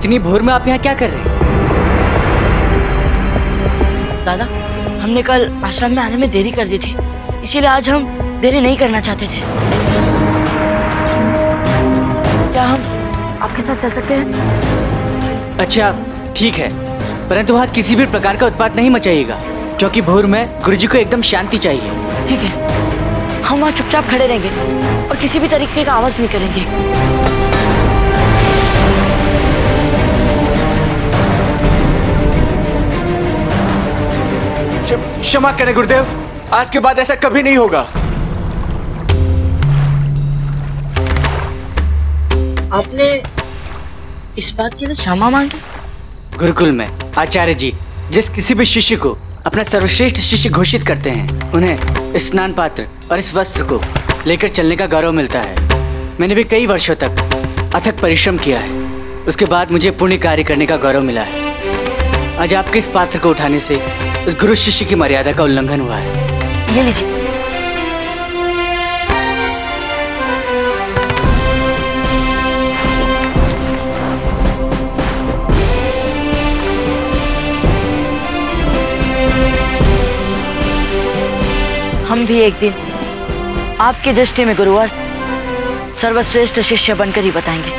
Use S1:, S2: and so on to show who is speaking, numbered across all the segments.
S1: इतनी भोर में आप यहाँ क्या कर रहे हैं?
S2: दादा, हमने कल आश्रम में आने में देरी कर दी थी, इसीलिए आज हम देरी नहीं करना चाहते थे। क्या हम आपके साथ चल सकते हैं?
S1: अच्छा ठीक है, परंतु वहाँ किसी भी प्रकार का उत्पात नहीं मचाइएगा, क्योंकि भोर में गुरुजी को एकदम शांति चाहिए।
S2: ठीक है, हम वहाँ चुपचाप खड़े रहेंगे और किसी भी तरीके का आवाज नहीं करेंगे।
S3: क्षमा करें गुरुदेव, आज के बाद ऐसा कभी नहीं होगा।
S2: आपने इस बात के लिए क्षमा मांगी?
S1: गुरुकुल में आचार्य जी जिस किसी भी शिष्य को अपना सर्वश्रेष्ठ शिष्य घोषित करते हैं, उन्हें इस स्नान पात्र और इस वस्त्र को लेकर चलने का गौरव मिलता है। मैंने भी कई वर्षों तक अथक परिश्रम किया है, उसके बाद मुझे पुण्य कार्य करने का गौरव मिला है। आज आपके इस पात्र को उठाने से उस गुरु शिष्य की मर्यादा का उल्लंघन हुआ है।
S2: ये लीजिए। हम भी एक दिन आपकी दृष्टि में गुरुवर सर्वश्रेष्ठ शिष्य बनकर ही बताएंगे।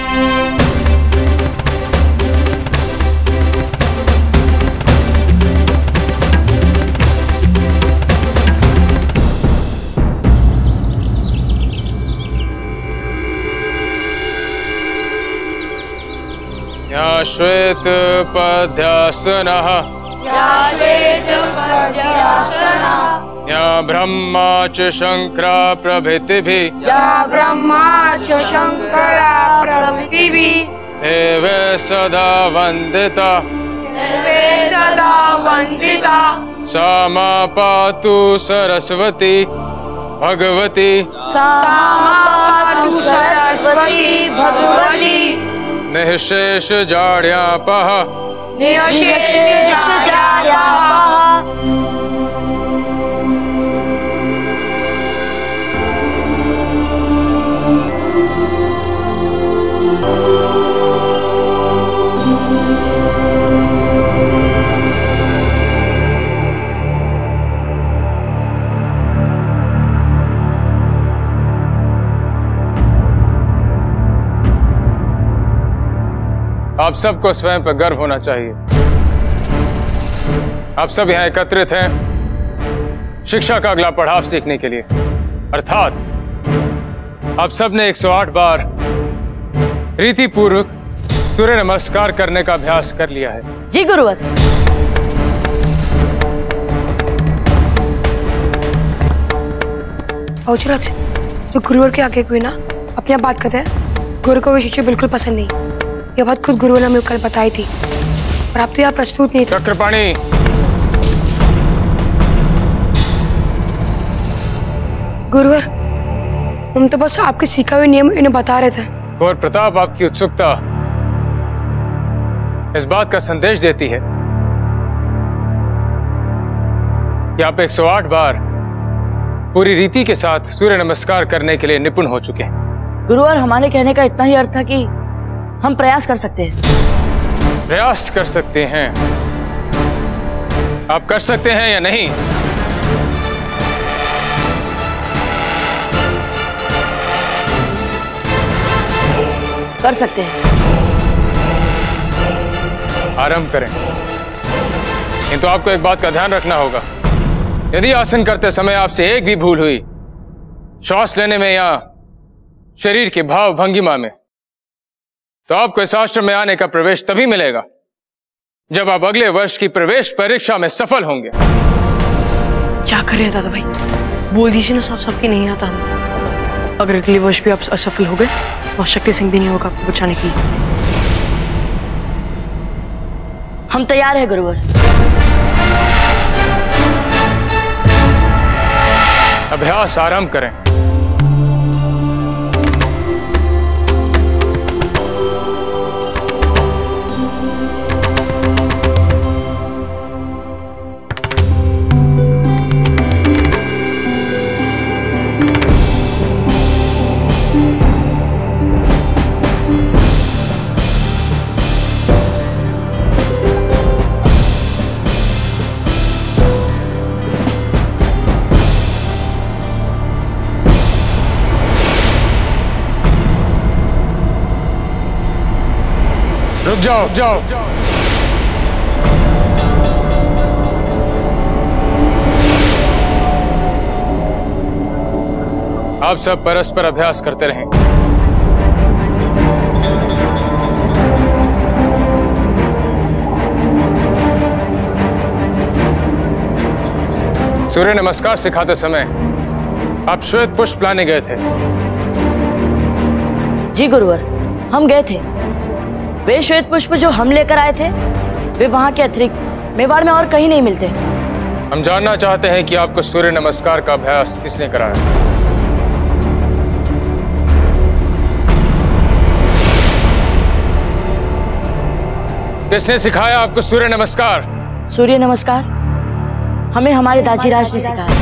S4: या श्वेत पद्यासनः या ब्रह्मा च शंकरा प्रभृतिभिः देवे सदा वंदिता सा मा पातु सरस्वती भगवती निःशेष जाड्यापः आप सबको स्वयं पर गर्व होना चाहिए। आप सब यहाँ एकत्रित हैं शिक्षा का अगला पड़ाव सीखने के लिए, अर्थात आप सब ने 108 बार रीति पूर्वक सूर्य नमस्कार करने का अभ्यास कर लिया है।
S2: जी गुरुवर।
S5: औचराज, जो गुरुवर के आगे कोई ना अपने आप बात करते हैं, गुरु को वो शिष्य बिल्कुल पसंद नहीं। ये बात खुद गुरुवर ने हमें कल बताई थी, और आप तो यहाँ प्रस्तुत नहीं थे।
S4: चक्रपाणी,
S5: गुरुवर, हम तो बस आपके सीखा हुए नियम इन्हें बता रहे थे।
S4: और प्रताप, आपकी उत्सुकता इस बात का संदेश देती है कि आप 108 बार पूरी रीति के साथ सूर्य नमस्कार करने के लिए निपुण हो चुके हैं।
S2: गुरुवर, हमारे कहने का इतना ही अर्थ था कि हम प्रयास कर सकते हैं।
S4: प्रयास कर सकते हैं? आप कर सकते हैं या नहीं?
S2: कर सकते हैं।
S4: आरंभ करें, किंतु आपको एक बात का ध्यान रखना होगा। यदि आसन करते समय आपसे एक भी भूल हुई, श्वास लेने में या शरीर के भाव भंगिमा में, तो आपको इस आश्रम में आने का प्रवेश तभी मिलेगा जब आप अगले वर्ष की प्रवेश परीक्षा में सफल होंगे।
S5: क्या कर रहे हैं दादा भाई? बोल दीजिए ना, सबके नहीं आता। अगर अगले वर्ष भी आप असफल हो गए तो शक्ति सिंह भी नहीं होगा आपको बचाने के लिए।
S2: हम तैयार हैं गुरुवर।
S4: अभ्यास आरंभ करें। जाओ जाओ। आप सब परस्पर अभ्यास करते रहें। सूर्य नमस्कार सिखाते समय आप श्वेत पुष्प लाने गए थे।
S2: जी गुरुवर, हम गए थे। वे श्वेत पुष्प जो हम लेकर आए थे वे वहां के अतिरिक्त मेवाड़ में और कहीं नहीं मिलते।
S4: हम जानना चाहते हैं कि आपको सूर्य नमस्कार का अभ्यास किसने कराया? किसने सिखाया आपको सूर्य नमस्कार?
S2: सूर्य नमस्कार हमें हमारे दाजीराज ने सिखाया।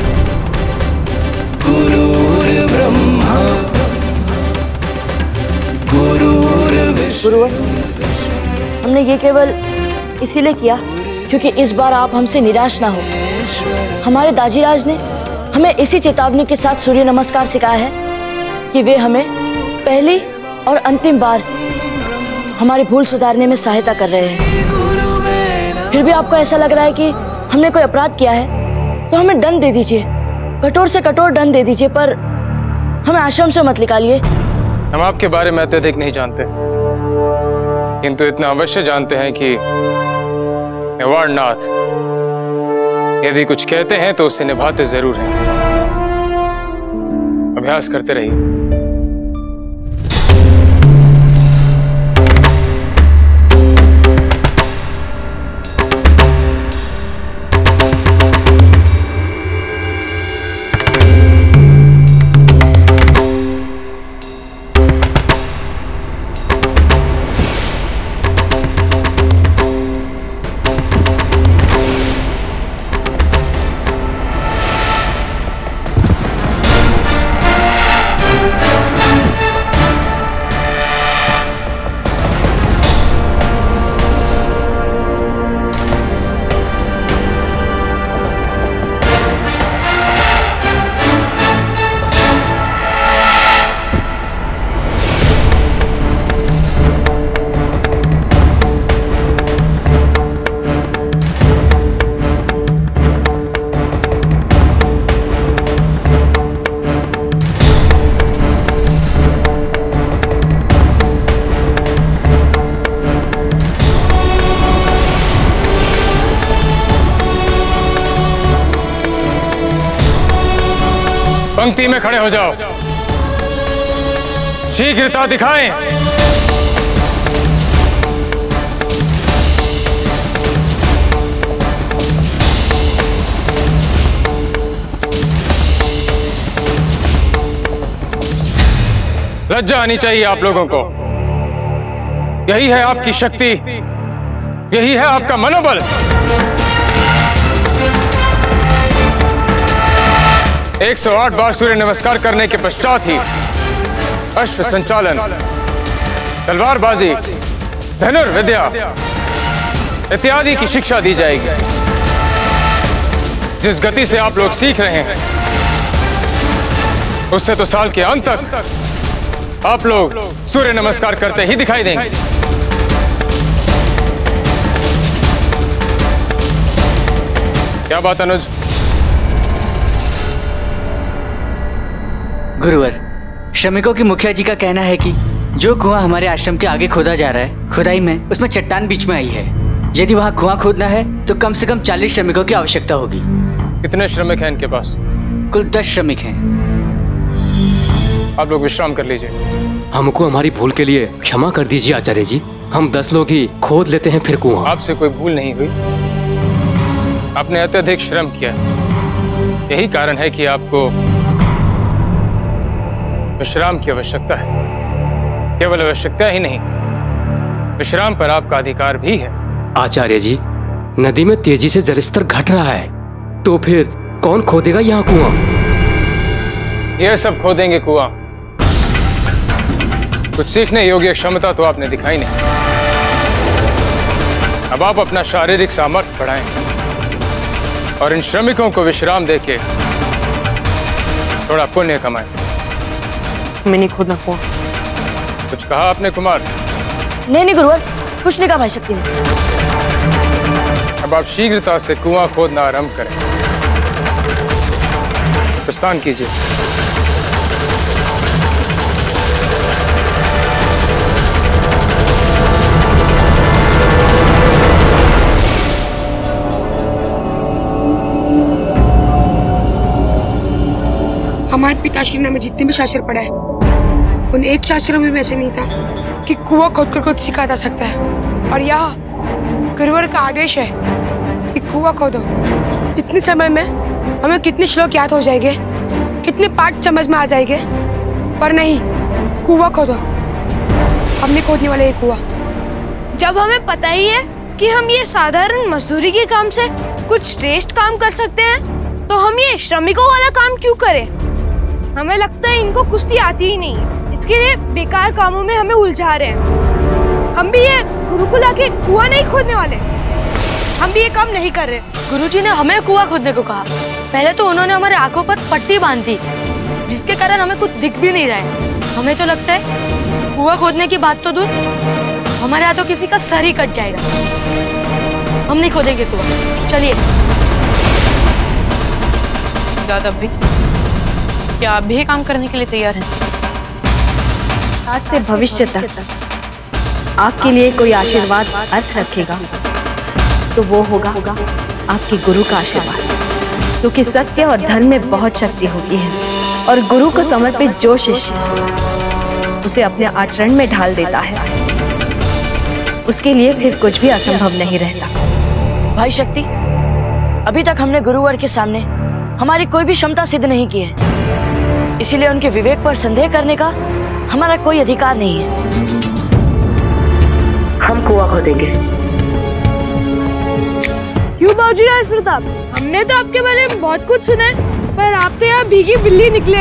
S2: गुरुवर, हमने ये केवल इसीलिए किया क्योंकि इस बार आप हमसे निराश ना हो। हमारे दाजीराज ने हमें इसी चेतावनी के साथ सूर्य नमस्कार सिखाया है कि वे हमें पहली और अंतिम बार हमारी भूल सुधारने में सहायता कर रहे हैं। फिर भी आपको ऐसा लग रहा है कि हमने कोई अपराध किया है तो हमें दंड दे दीजिए, कठोर से कठोर दंड दे दीजिए, पर हमें आश्रम से मत निकालिए।
S4: हम आपके बारे में अत्यधिक नहीं जानते, किंतु इतना अवश्य जानते हैं कि मेवाड़नाथ यदि कुछ कहते हैं तो उसे निभाते जरूर हैं। अभ्यास करते रहिए। पंक्ति में खड़े हो जाओ। शीघ्रता दिखाएं। लज्जा आनी चाहिए आप लोगों को। यही है आपकी शक्ति, यही है आपका मनोबल। 108 बार सूर्य नमस्कार करने के पश्चात ही अश्व संचालन, तलवारबाजी, धनुर्विद्या इत्यादि की शिक्षा दी जाएगी। जिस गति से आप लोग सीख रहे हैं उससे तो साल के अंत तक आप लोग सूर्य नमस्कार करते ही दिखाई देंगे। क्या बात अनुज?
S1: गुरुवर, श्रमिकों की मुखिया जी का कहना है कि जो कुआं हमारे आश्रम के आगे खोदा जा रहा है, खुदाई में उसमें चट्टान बीच में आई है। यदि वहाँ कुआं खोदना है तो कम से कम 40 श्रमिकों की आवश्यकता होगी।
S4: कितने श्रमिक हैं इनके पास?
S1: कुल 10 श्रमिक हैं।
S4: आप लोग विश्राम कर लीजिए।
S6: हमको हमारी भूल के लिए क्षमा कर दीजिए आचार्य जी। हम 10 लोग ही खोद लेते हैं फिर कुआं।
S4: आपसे कोई भूल नहीं हुई, आपने अत्यधिक श्रम किया। यही कारण है कि आपको विश्राम की आवश्यकता है। केवल आवश्यकता ही नहीं, विश्राम पर आपका अधिकार भी है।
S6: आचार्य जी, नदी में तेजी से जलस्तर घट रहा है, तो फिर कौन खोदेगा यहाँ कुआं?
S4: यह सब खोदेंगे कुआं। कुछ सीखने योग्य क्षमता तो आपने दिखाई नहीं। अब आप अपना शारीरिक सामर्थ्य बढ़ाएं और इन श्रमिकों को विश्राम देके थोड़ा पुण्य कमाएं।
S5: मैं नहीं खोदना कुआं।
S4: कुछ कहा आपने कुमार?
S2: नहीं गुरुवर, कुछ नहीं कहा भाई शक्ति ने।
S4: अब आप शीघ्रता से कुआं खोदना आरंभ करें। प्रस्थान कीजिए।
S5: हमारे पिताश्री ने हमें जितने भी शास्त्र पढ़ा है उन एक शास्त्र में ऐसे नहीं था कि कुआं खोदकर कुछ सीखा जा सकता है। और यहाँ गुरुवर का आदेश है कि कुआं खोदो। इतने समय में हमें कितने श्लोक याद हो जाएंगे, कितने पाठ समझ में आ जाएंगे, पर नहीं, कुआं खोदो। हम नहीं खोदने वाले ये कुआं।
S7: जब हमें पता ही है कि हम ये साधारण मजदूरी के काम से कुछ श्रेष्ठ काम कर सकते हैं, तो हम ये श्रमिकों वाला काम क्यों करें? हमें लगता है इनको कुश्ती आती ही नहीं, इसके लिए बेकार कामों में हमें उलझा रहे हैं। हम भी ये गुरुकुल आके कुआं नहीं खोदने वाले, हम भी ये काम नहीं कर रहे।
S2: गुरुजी ने हमें कुआं खोदने को कहा। पहले तो उन्होंने हमारे आंखों पर पट्टी बांध दी, जिसके कारण हमें कुछ दिख भी नहीं रहा है। हमें तो लगता है कुआं खोदने की बात तो दूर, हमारे यहाँ तो किसी का सर ही कट जाएगा। हम नहीं खोदेंगे कुआं। चलिए।
S8: दादा भी क्या आप भी काम करने के लिए तैयार हैं?
S9: आज से भविष्य तक आपके लिए कोई आशीर्वाद अर्थ रखेगा तो वो होगा आपके गुरु का आशीर्वाद, क्योंकि सत्य और धर्म में बहुत शक्ति होती है और गुरु को समर्पित जो शिष्य उसे अपने आचरण में ढाल देता है उसके लिए फिर कुछ भी असंभव नहीं रहता।
S2: भाई शक्ति, अभी तक हमने गुरुवर के सामने हमारी कोई भी क्षमता सिद्ध नहीं की है, इसीलिए उनके विवेक पर संदेह करने का हमारा कोई अधिकार नहीं है। हम कुआं खोदेंगे।
S7: क्यों बाबूजी राज प्रताप? हमने तो आपके बारे में बहुत कुछ सुना है, पर आप तो यहाँ भीगी बिल्ली निकले।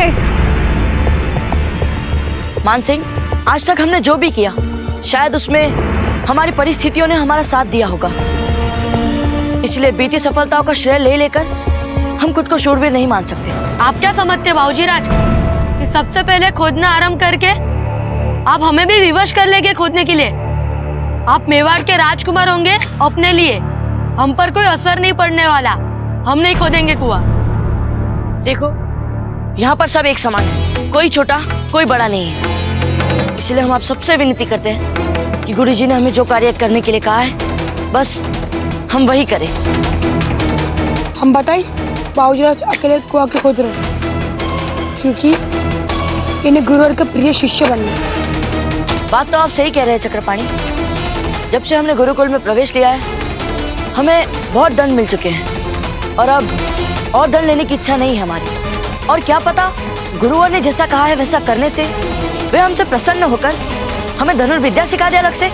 S2: मान सिंह, आज तक हमने जो भी किया शायद उसमें हमारी परिस्थितियों ने हमारा साथ दिया होगा, इसलिए बीती सफलताओं का श्रेय ले लेकर हम खुद को शूरवीर नहीं मान सकते।
S10: आप क्या समझते बाबूजी राज कि सबसे पहले खोदना आरंभ करके आप हमें भी विवश कर लेंगे खोदने के लिए? आप मेवाड़ के राजकुमार होंगे अपने लिए, हम पर कोई असर नहीं पड़ने वाला। हम नहीं खोदेंगे कुआं।
S2: देखो, यहाँ पर सब एक समान है, कोई छोटा कोई बड़ा नहीं है, इसलिए हम आप सबसे विनती करते हैं कि गुरुजी ने हमें जो कार्य करने के लिए कहा है बस हम वही करें।
S5: हम बताएं बाबूजी राज अकेले कुआं क्यों खोद रहे? क्योंकि इन्हें गुरुवर का प्रिय शिष्य बनना है।
S2: बात तो आप सही कह रहे हैं चक्रपाणी। जब से हमने गुरुकुल में प्रवेश लिया है हमें बहुत दंड मिल चुके हैं और अब और दंड लेने की इच्छा नहीं है हमारी। और क्या पता गुरुवर ने जैसा कहा है वैसा करने से वे हमसे प्रसन्न होकर हमें धनुर्विद्या सिखा दे अलग से।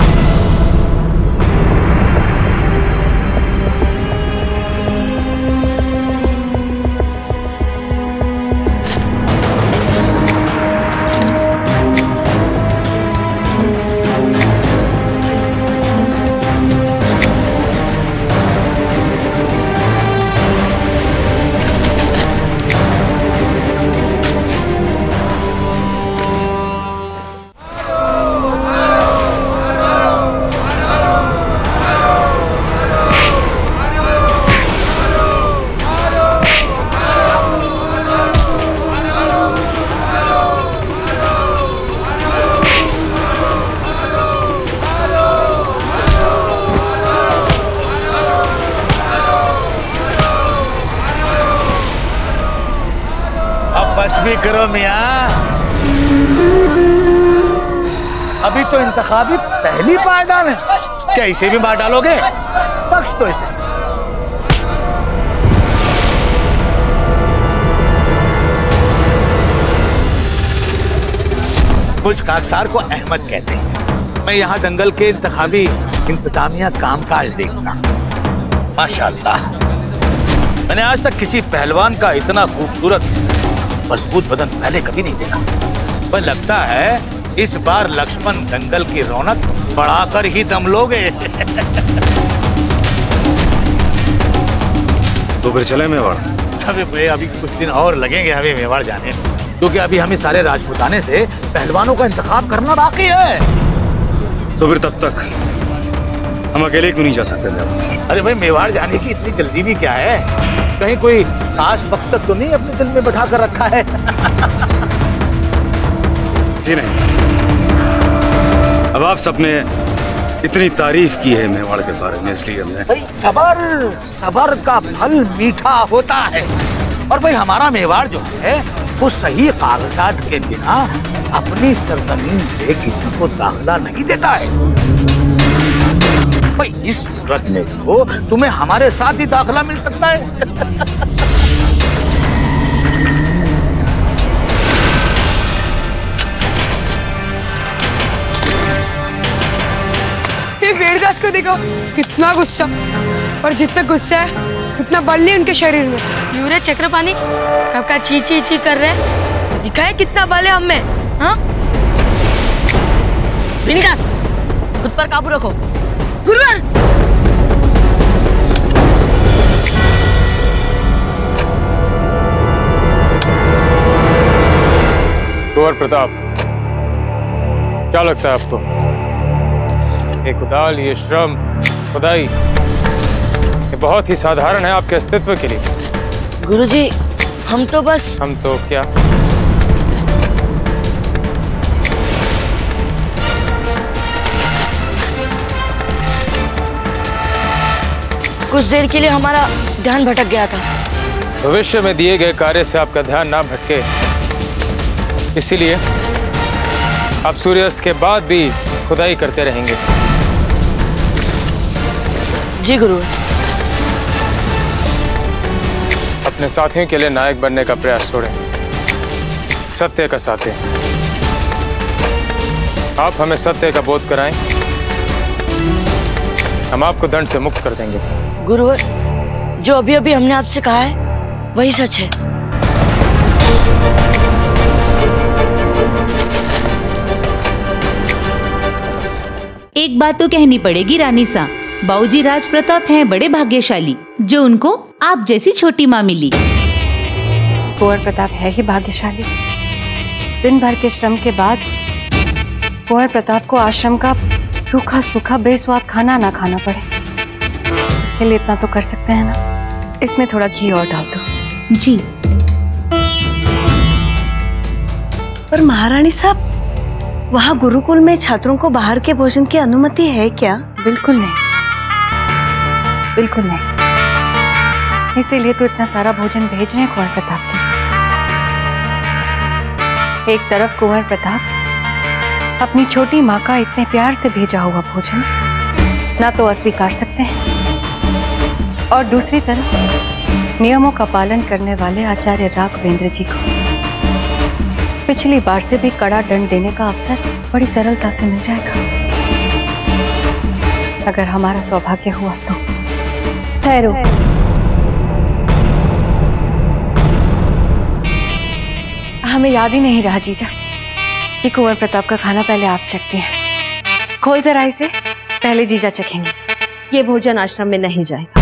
S11: भी करो मियां, अभी तो इंतखाबी पहली पायदान है, क्या इसे भी मार डालोगे? बख्श दो इसे। मुझ खाकसार को अहमद कहते हैं। मैं यहाँ दंगल के इंतखाबी इंतजामिया कामकाज देखता हूँ। माशाअल्लाह, मैंने आज तक किसी पहलवान का इतना खूबसूरत मजबूत बदन पहले कभी नहीं देखा। पर लगता है इस बार लक्ष्मण दंगल की रौनक बढ़ाकर ही दम लोगे।
S12: तो फिर चले मेवाड़?
S11: अभी कुछ दिन और लगेंगे हमें मेवाड़ जाने, क्योंकि अभी हमें सारे राजपूताने से पहलवानों का इंतखाब करना बाकी है।
S12: तो फिर तब तक हम अकेले क्यों नहीं जा सकते मेवाड़?
S11: अरे भाई, मेवाड़ जाने की इतनी जल्दी भी क्या है? कहीं कोई खास मकसद तो नहीं अपने दिल में बैठा कर रखा है?
S12: जी नहीं। अब आप सबने इतनी तारीफ की है मेवाड़ के बारे में, इसलिए हमने।
S11: भाई सबर का फल मीठा होता है। और भाई हमारा मेवाड़ जो है वो सही कागजात के बिना अपनी सरजमीन पे किसी को दाखिला नहीं देता है। भाई इस सूरत में तो तुम्हें हमारे साथ ही दाखिला मिल सकता है।
S5: ये वेदव्यास को देखो, कितना गुस्सा, और जितना गुस्सा है उतना बल है उनके शरीर में।
S10: यूरे चक्रपाणी कब का ची ची ची कर रहे, दिखाए कितना बल है हम में। हाँ वेदव्यास, खुद पर काबू रखो। गुरुवर
S4: कुंवर प्रताप, क्या लगता है आपको ये कुदाल, ये श्रम, खुदाई, ये बहुत ही साधारण है आपके अस्तित्व के लिए?
S2: गुरुजी, हम तो बस।
S4: हम तो क्या?
S2: कुछ देर के लिए हमारा ध्यान भटक गया था।
S4: भविष्य में दिए गए कार्य से आपका ध्यान ना भटके, इसीलिए आप सूर्यास्त के बाद भी खुदाई करते रहेंगे।
S2: जी गुरु।
S4: अपने साथियों के लिए नायक बनने का प्रयास छोड़ें। सत्य का साथी आप हमें सत्य का बोध कराएं, हम आपको दंड से मुक्त कर देंगे।
S2: गुरुवर, जो अभी अभी हमने आपसे कहा है वही सच है।
S13: एक बात तो कहनी पड़ेगी रानी सा, बाबूजी राज प्रताप हैं बड़े भाग्यशाली जो उनको आप जैसी छोटी माँ मिली।
S9: कुंवर प्रताप है ही भाग्यशाली। दिन भर के श्रम के बाद कुंवर प्रताप को आश्रम का रूखा सूखा बेस्वाद खाना ना खाना पड़े, इसके लिए इतना तो कर सकते हैं ना। इसमें थोड़ा घी और डाल दो।
S13: जी।
S14: पर महारानी साहब, वहाँ गुरुकुल में छात्रों को बाहर के भोजन की अनुमति है क्या?
S9: बिल्कुल नहीं, बिल्कुल नहीं। इसीलिए तो इतना सारा भोजन भेज रहे हैं कुंवर प्रताप के। एक तरफ कुंवर प्रताप अपनी छोटी माँ का इतने प्यार से भेजा हुआ भोजन ना तो अस्वीकार सकते हैं, और दूसरी तरफ नियमों का पालन करने वाले आचार्य राघवेंद्र जी को पिछली बार से भी कड़ा दंड देने का अवसर बड़ी सरलता से मिल जाएगा। अगर हमारा सौभाग्य हुआ तो।
S13: ठहरो,
S9: हमें याद ही नहीं रहा जीजा कि कुंवर प्रताप का खाना पहले आप चखती हैं। खोल जरा इसे, पहले जीजा चखेंगे।
S13: ये भोजन आश्रम में नहीं जाएगा।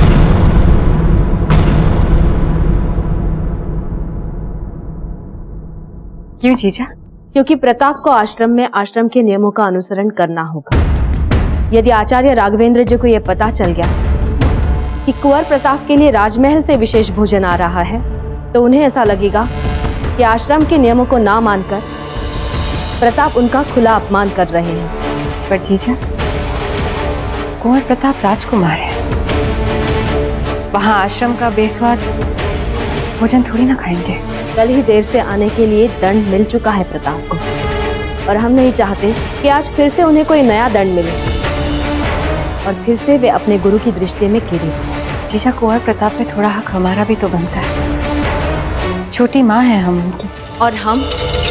S9: क्यों जीजा?
S13: क्योंकि प्रताप को आश्रम में आश्रम के नियमों का अनुसरण करना होगा। यदि आचार्य राघवेंद्र जी को यह पता चल गया कि कुंवर प्रताप के लिए राजमहल से विशेष भोजन आ रहा है तो उन्हें ऐसा लगेगा कि आश्रम के नियमों को ना मानकर प्रताप उनका खुला अपमान कर रहे हैं।
S9: पर जीजा, कुंवर प्रताप राजकुमार है, वहां आश्रम का बेस्वाद भोजन थोड़ी ना खाएंगे।
S13: कल ही देर से आने के लिए दंड मिल चुका है प्रताप को, और हम नहीं चाहते कि आज फिर से उन्हें कोई नया दंड मिले और फिर से वे अपने गुरु की दृष्टि में गिरे।
S9: जीजा, कुंवर प्रताप में थोड़ा हक हमारा भी तो बनता है। छोटी माँ है हम उनकी।
S13: और हम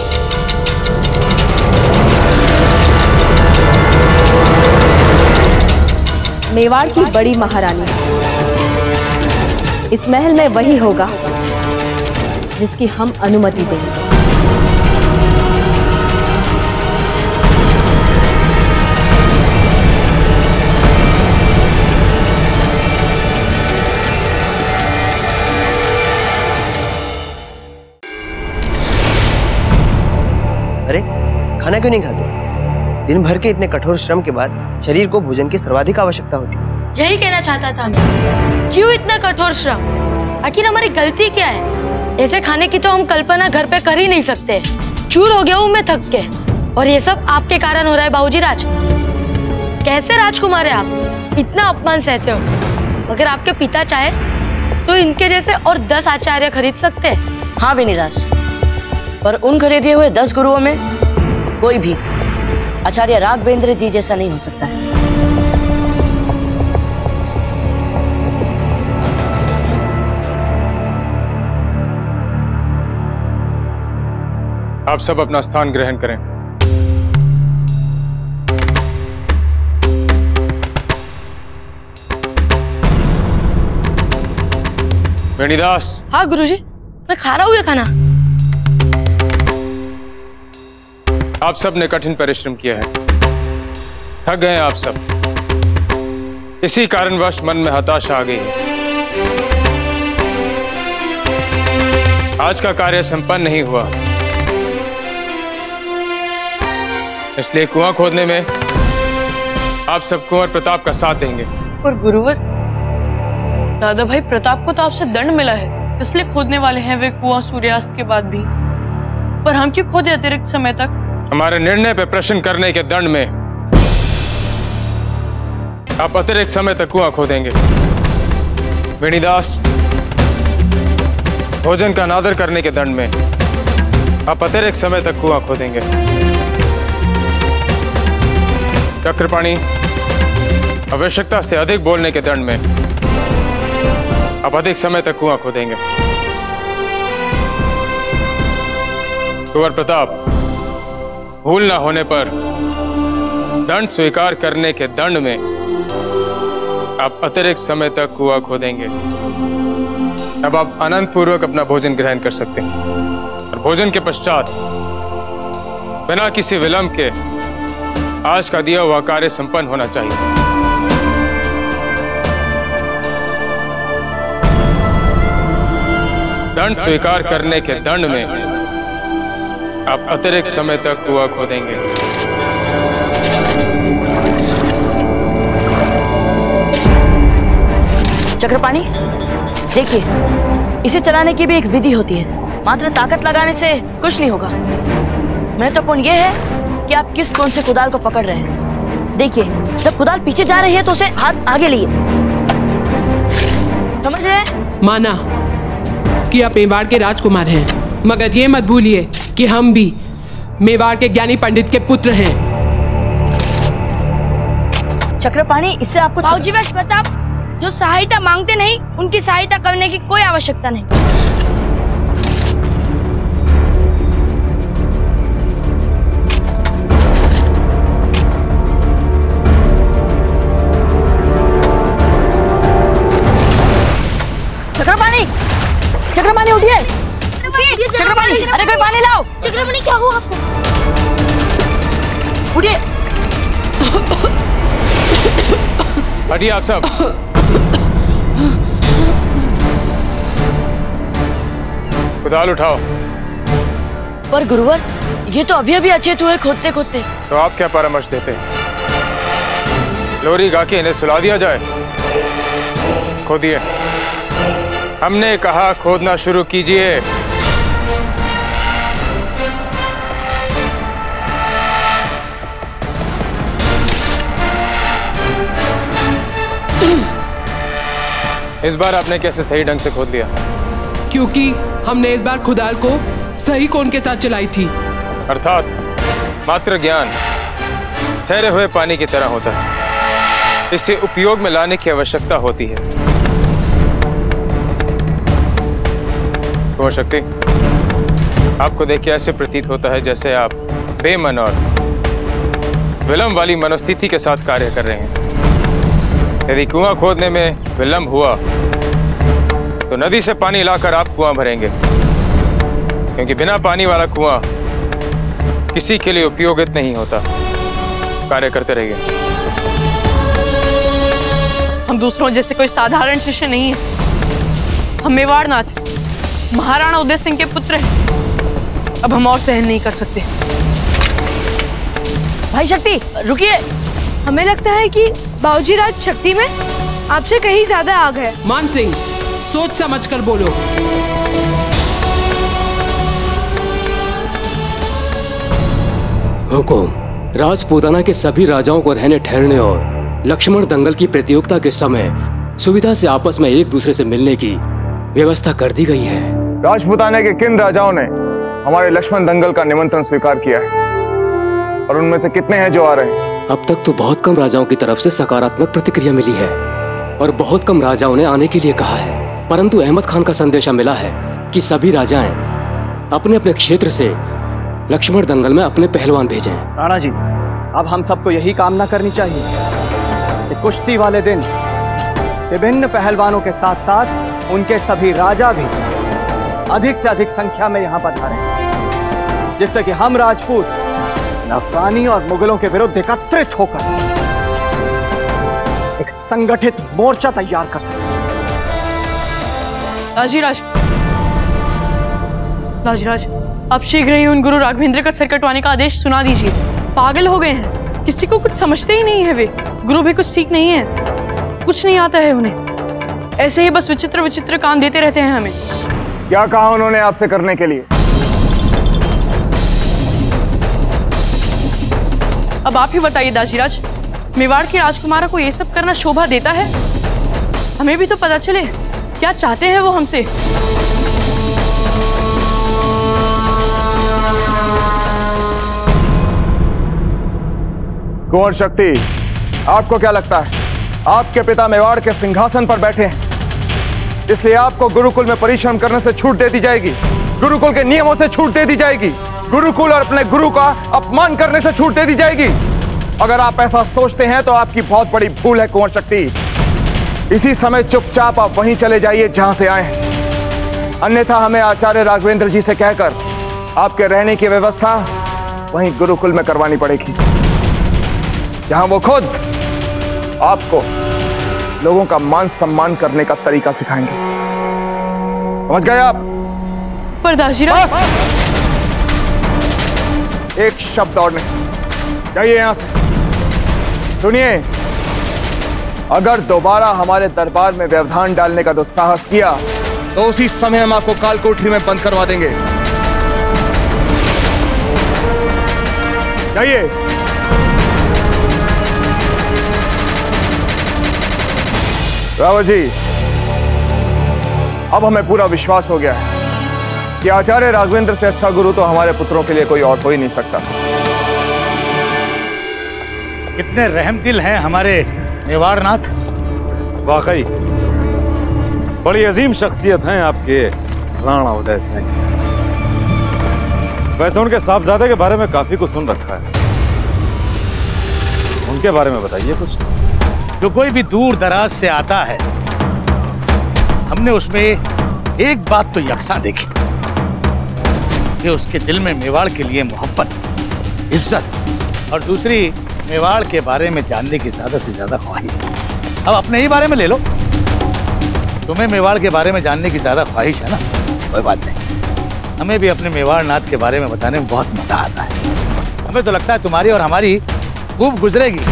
S13: मेवाड़ की बड़ी महारानी। इस महल में वही होगा जिसकी हम अनुमति देंगे।
S15: अरे, खाना क्यों नहीं खाते? दिन भर के इतने कठोर श्रम के बाद शरीर को भोजन की सर्वाधिक आवश्यकता होती है।
S10: यही कहना चाहता था मैं, क्यों इतना कठोर श्रम? आखिर हमारी गलती क्या है? ऐसे खाने की तो हम कल्पना घर पे कर ही नहीं सकते। चूर हो गया हूँ मैं थक के, और ये सब आपके कारण हो रहा है बाबूजी राज। कैसे राजकुमार है आप, इतना अपमान सहते हो? अगर आपके पिता चाहे तो इनके जैसे और 10 आचार्य खरीद सकते हैं।
S2: हाँ विनिदास, पर उन खरीदे हुए 10 गुरुओं में कोई भी आचार्य राघवेंद्र जी जैसा नहीं हो सकता है।
S4: आप सब अपना स्थान ग्रहण करें। वेणीदास।
S10: हाँ गुरुजी, मैं खा रहा हूँ ये खाना।
S4: आप सब ने कठिन परिश्रम किया है, थक गए हैं आप सब। इसी कारणवश मन में हताशा आ गई है। आज का कार्य संपन्न नहीं हुआ, इसलिए कुआं खोदने में आप सब कुंवर प्रताप का साथ देंगे।
S8: और गुरुवर, दादा भाई प्रताप को तो आपसे दंड मिला है, इसलिए खोदने वाले हैं वे कुआं सूर्यास्त के बाद भी। पर हम क्यों खोदे अतिरिक्त समय तक?
S4: हमारे निर्णय पर प्रश्न करने के दंड में आप अतिरिक्त समय तक कुआं खोदेंगे। वेणीदास, भोजन का अनादर करने के दंड में आप अतिरिक्त समय तक कुआं खोदेंगे। चक्रपाणी, आवश्यकता से अधिक बोलने के दंड में आप अधिक समय तक कुआं खोदेंगे। कुंवर प्रताप, भूल न होने पर दंड स्वीकार करने के दंड में आप अतिरिक्त समय तक कुआं खोदेंगे। अब आप आनंद पूर्वक अपना भोजन ग्रहण कर सकते हैं, और भोजन के पश्चात बिना किसी विलंब के आज का दिया हुआ कार्य संपन्न होना चाहिए। दंड स्वीकार करने के दंड में आप अतिरिक्त समय तक कुआं खोदेंगे।
S2: चक्रपाणी, देखिए, इसे चलाने की भी एक विधि होती है। मात्र ताकत लगाने से कुछ नहीं होगा। महत्वपूर्ण यह है कि आप किस कोण से कुदाल को पकड़ रहे हैं। देखिए, जब कुदाल पीछे जा रही है तो उसे हाथ आगे लिए। समझ रहे हैं?
S16: माना कि आप मेवाड़ के राजकुमार हैं, मगर ये मत भूलिए कि हम भी मेवाड़ के ज्ञानी पंडित के पुत्र हैं।
S2: चक्रपाणी, इससे आपको
S7: बाबूजी वैश्य प्रताप जो सहायता मांगते नहीं, उनकी सहायता करने की कोई आवश्यकता नहीं।
S2: चक्रपाणी, चक्रपाणी उठिए। चक्रपाणी, अरे कोई पानी लाओ।
S7: चक्रपाणी, क्या हुआ आपको?
S2: उठिए।
S4: हटिए आप सब। कुदाल उठाओ।
S2: पर गुरुवर, ये तो अभी अभी अचेत हुए खोदते खोदते।
S4: तो आप क्या परामर्श देते हैं? लोरी गा के इन्हें सुला दिया जाए? खोदिए। हमने कहा खोदना शुरू कीजिए। इस बार आपने कैसे सही ढंग से खोद लिया?
S16: क्योंकि हमने इस बार कुदाल को सही कोण के साथ चलाई थी।
S4: अर्थात मात्र ज्ञान ठहरे हुए पानी की तरह होता है, इसे उपयोग में लाने की आवश्यकता होती है। कुंवर शक्ति, आपको देख के ऐसे प्रतीत होता है जैसे आप बेमन और विलंब वाली मनोस्थिति के साथ कार्य कर रहे हैं। यदि कुआं खोदने में विलंब हुआ तो नदी से पानी लाकर आप कुआं भरेंगे, क्योंकि बिना पानी वाला कुआं किसी के लिए उपयोगित नहीं होता। कार्य करते रहिए।
S8: हम दूसरों जैसे कोई साधारण शिष्य नहीं है। हम मेवाड़नाथ महाराणा उदय सिंह के पुत्र हैं। अब हम और सहन नहीं कर सकते।
S2: भाई शक्ति रुकिए।
S7: हमें लगता है कि बाबूजी राज शक्ति में आपसे कहीं ज्यादा आग है।
S16: मान सिंह, सोच समझ कर बोलो।
S6: हुकुम, राजपूताना के सभी राजाओं को रहने ठहरने और लक्ष्मण दंगल की प्रतियोगिता के समय सुविधा से आपस में एक दूसरे से मिलने की व्यवस्था कर दी गई है।
S4: राजपूताना के किन राजाओं ने हमारे लक्ष्मण दंगल का निमंत्रण स्वीकार किया है और उनमें से कितने हैं जो आ रहे हैं?
S6: अब तक तो बहुत कम राजाओं की तरफ से सकारात्मक प्रतिक्रिया मिली है और बहुत कम राजाओं ने आने के लिए कहा है, परंतु अहमद खान का संदेशा मिला है कि सभी राजाएं अपने अपने क्षेत्र से लक्ष्मण दंगल में अपने पहलवान भेजें।
S3: राणा जी, अब हम सबको यही कामना करनी चाहिए कि कुश्ती वाले दिन विभिन्न पहलवानों के साथ साथ उनके सभी राजा भी अधिक से अधिक संख्या में यहाँ पधारें, जिससे कि हम राजपूत अफगानी और मुगलों के विरुद्ध एकत्रित होकर एक संगठित मोर्चा तैयार कर सकें।
S8: राजराज, अब शीघ्र ही उन गुरु राघवेंद्र का सर कटवाने का आदेश सुना दीजिए। पागल हो गए हैं, किसी को कुछ समझते ही नहीं है। वे गुरु भी कुछ ठीक नहीं है, कुछ नहीं आता है उन्हें। ऐसे ही बस विचित्र विचित्र काम देते रहते हैं हमें।
S4: क्या कहा उन्होंने आपसे करने के लिए?
S8: अब आप ही बताइए दाजीराज, मेवाड़ की राजकुमारा को ये सब करना शोभा देता है? हमें भी तो पता चले क्या चाहते हैं वो हमसे।
S4: कुंवर शक्ति, आपको क्या लगता है आपके पिता मेवाड़ के सिंहासन पर बैठे हैं, इसलिए आपको गुरुकुल में परिश्रम करने से छूट दे दी जाएगी, गुरुकुल के नियमों से छूट दे दी जाएगी, गुरुकुल और अपने गुरु का अपमान करने से छूट दे दी जाएगी? अगर आप ऐसा सोचते हैं तो आपकी बहुत बड़ी भूल है कुंवर शक्ति। इसी समय चुपचाप आप वहीं चले जाइए जहां से आए हैं, अन्यथा हमें आचार्य राघवेंद्र जी से कहकर आपके रहने की व्यवस्था वहीं गुरुकुल में करवानी पड़ेगी, जहां वो खुद आपको लोगों का मान सम्मान करने का तरीका सिखाएंगे। समझ गए आप?
S8: पर दाजीराज,
S4: एक शब्द और नहीं, जाइए यहां से। सुनिए, अगर दोबारा हमारे दरबार में व्यवधान डालने का दुस्साहस किया तो उसी समय हम आपको काल कोठरी में बंद करवा देंगे। जाइए। रावत जी, अब हमें पूरा विश्वास हो गया है कि आचार्य राघवेंद्र से अच्छा गुरु तो हमारे पुत्रों के लिए कोई और हो ही नहीं सकता।
S11: कितने रहमदिल हैं हमारे मेवाड़नाथ।
S12: वाकई बड़ी अजीम शख्सियत हैं आपके राणा उदय सिंह। वैसे उनके साहबजादे के बारे में काफी कुछ सुन रखा है, उनके बारे में बताइए कुछ।
S11: जो कोई भी दूर दराज से आता है, हमने उसमें एक बात तो यकसा देखी कि उसके दिल में मेवाड़ के लिए मोहब्बत, इज्जत और दूसरी मेवाड़ के बारे में जानने की ज्यादा से ज्यादा ख्वाहिश। अब अपने ही बारे में ले लो, तुम्हें मेवाड़ के बारे में जानने की ज्यादा ख्वाहिश है ना, कोई बात नहीं, हमें भी अपने मेवाड़ नाथ के बारे में बताने में बहुत मजा आता है। हमें तो लगता है तुम्हारी और हमारी खूब गुजरेगी।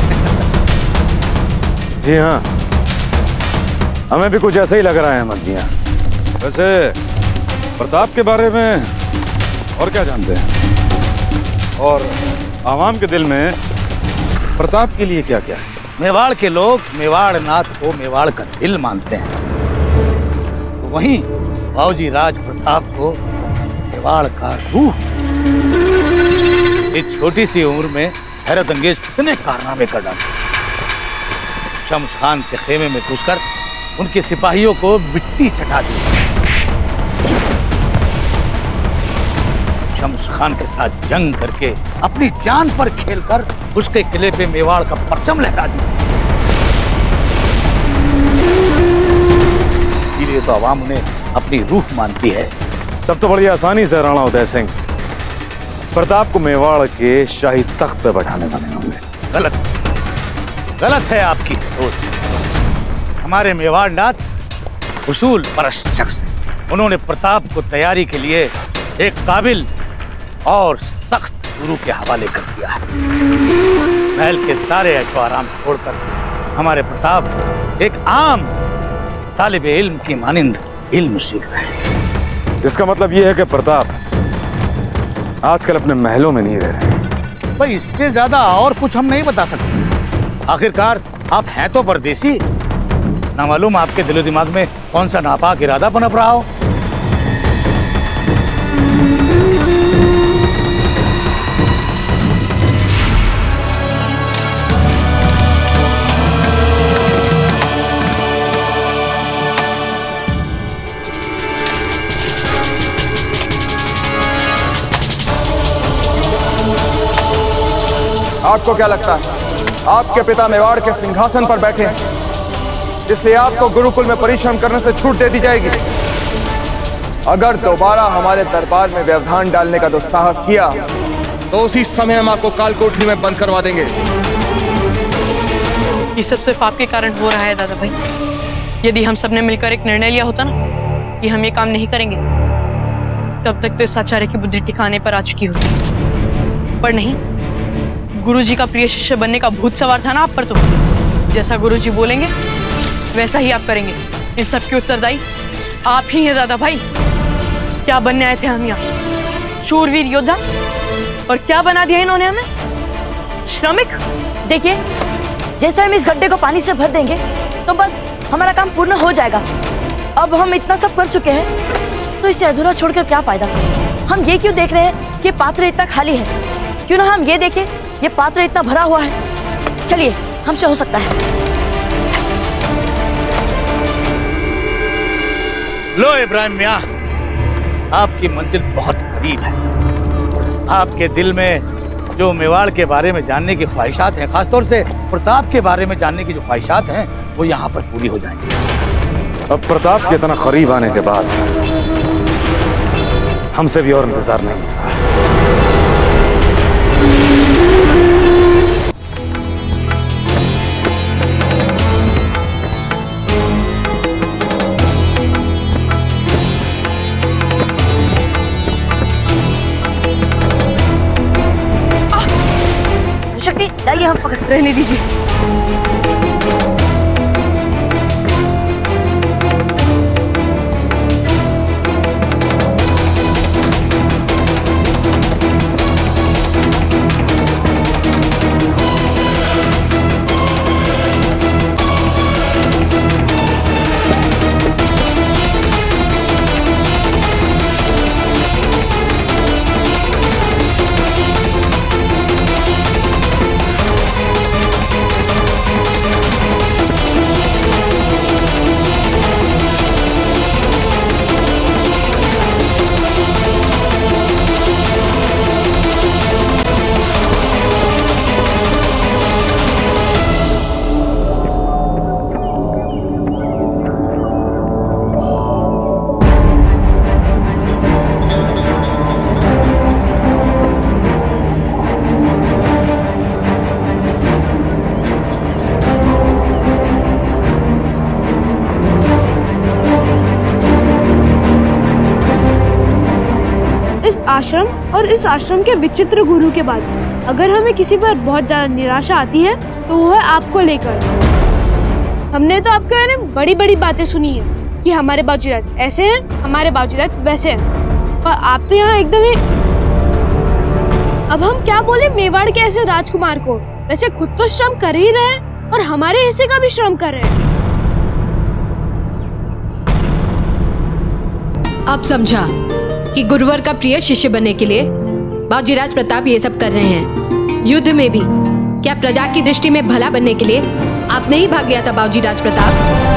S12: जी हाँ, हमें भी कुछ ऐसा ही लग रहा है अहमद मियां। वैसे प्रताप के बारे में और क्या जानते हैं, और आवाम के दिल में प्रताप के लिए क्या क्या है?
S11: मेवाड़ के लोग मेवाड़ नाथ को मेवाड़ का दिल मानते हैं, तो वहीं बाबूजी राज प्रताप को मेवाड़ का रूह। इस छोटी सी उम्र में हैरत अंगेज कितने कारनामे कर डाले। शम्स खान के खेमे में घुसकर उनके सिपाहियों को मिट्टी चटा दी, शम्स खान के साथ जंग करके अपनी जान पर खेलकर उसके किले पे मेवाड़ का परचम लहरा दिया। इसीलिए तो आवाम उन्हें अपनी रूह मानती है।
S12: तब तो बड़ी आसानी से राणा उदय सिंह प्रताप को मेवाड़ के शाही तख्त पे बैठाने वाले होंगे।
S11: गलत है आपकी सोच। हमारे मेवाड़ नाथ उसूल परस्त शख्स, उन्होंने प्रताप को तैयारी के लिए एक काबिल और सख्त गुरु के हवाले कर दिया है। महल के सारे ऐशो आराम छोड़कर हमारे प्रताप एक आम तालिबे इल्म की मानिंद इल्म सीख रहे हैं।
S12: इसका मतलब यह है कि प्रताप आजकल अपने महलों में नहीं रह रहे।
S11: भाई इससे ज्यादा और कुछ हम नहीं बता सकते। आखिरकार आप हैं तो परदेसी, ना मालूम आपके दिलो दिमाग में कौन सा नापाक इरादा पनप रहा हो।
S3: आपको क्या लगता है आपके पिता मेवाड़ के सिंहासन पर बैठे हैं, इसलिए आपको गुरुकुल में परिश्रम करने से छूट दे दी जाएगी? अगर दोबारा हमारे दरबार में व्यवधान डालने का दुस्साहस किया तो उसी समय हम आपको कालकोठरी में बंद करवा देंगे।
S8: ये सब सिर्फ आपके कारण हो रहा है दादा भाई। यदि हम सबने मिलकर एक निर्णय लिया होता ना कि हम ये काम नहीं करेंगे, तब तक तो इस आचार्य की बुद्धि ठिकाने पर आ चुकी होती। पर नहीं, गुरुजी का प्रिय शिष्य बनने का भूत सवार था ना आप पर। तो जैसा गुरुजी बोलेंगे वैसा ही आप करेंगे। इन सब के उत्तरदायी आप ही हैं दादा भाई। क्या बनने आए थे हम यहाँ? शूरवीर योद्धा? और क्या बना दिया इन्होंने हमें? श्रमिक?
S2: देखिए, जैसे हम इस गड्ढे को पानी से भर देंगे तो बस हमारा काम पूर्ण हो जाएगा। अब हम इतना सब कर चुके हैं तो इसे अधूरा छोड़कर क्या फायदा? हम ये क्यों देख रहे हैं कि पात्र इतना खाली है? क्यों ना हम ये देखें ये पात्र इतना भरा हुआ है। चलिए, हमसे हो सकता है।
S11: लो इब्राहिम मियां, आपकी मंजिल बहुत करीब है। आपके दिल में जो मेवाड़ के बारे में जानने की ख्वाहिशात हैं, खासतौर से प्रताप के बारे में जानने की जो ख्वाहिशात हैं, वो यहाँ पर पूरी हो जाएंगी।
S12: अब प्रताप के इतना करीब आने के बाद हमसे भी और इंतजार नहीं होता।
S2: शक्ति, लाइए हम पकड़।
S8: रहने दीजिए।
S7: आश्रम और इस आश्रम के विचित्र गुरु के बाद अगर हमें किसी पर बहुत ज्यादा निराशा आती है तो वो है आपको लेकर। हमने तो आपके बारे में बड़ी बड़ी बातें सुनी है कि हमारे बाबूजीराज ऐसे हैं, हमारे बाबूजीराज वैसे हैं, पर आप तो यहाँ एकदम ही। अब हम क्या बोले मेवाड़ के ऐसे राजकुमार को? वैसे खुद तो श्रम कर ही रहे हैं और हमारे हिस्से का भी श्रम कर रहे हैं।
S9: अब समझा कि गुरुवर का प्रिय शिष्य बनने के लिए बाबूजीराज प्रताप ये सब कर रहे हैं। युद्ध में भी क्या प्रजा की दृष्टि में भला बनने के लिए आप नहीं भाग गया था बाबूजीराज प्रताप?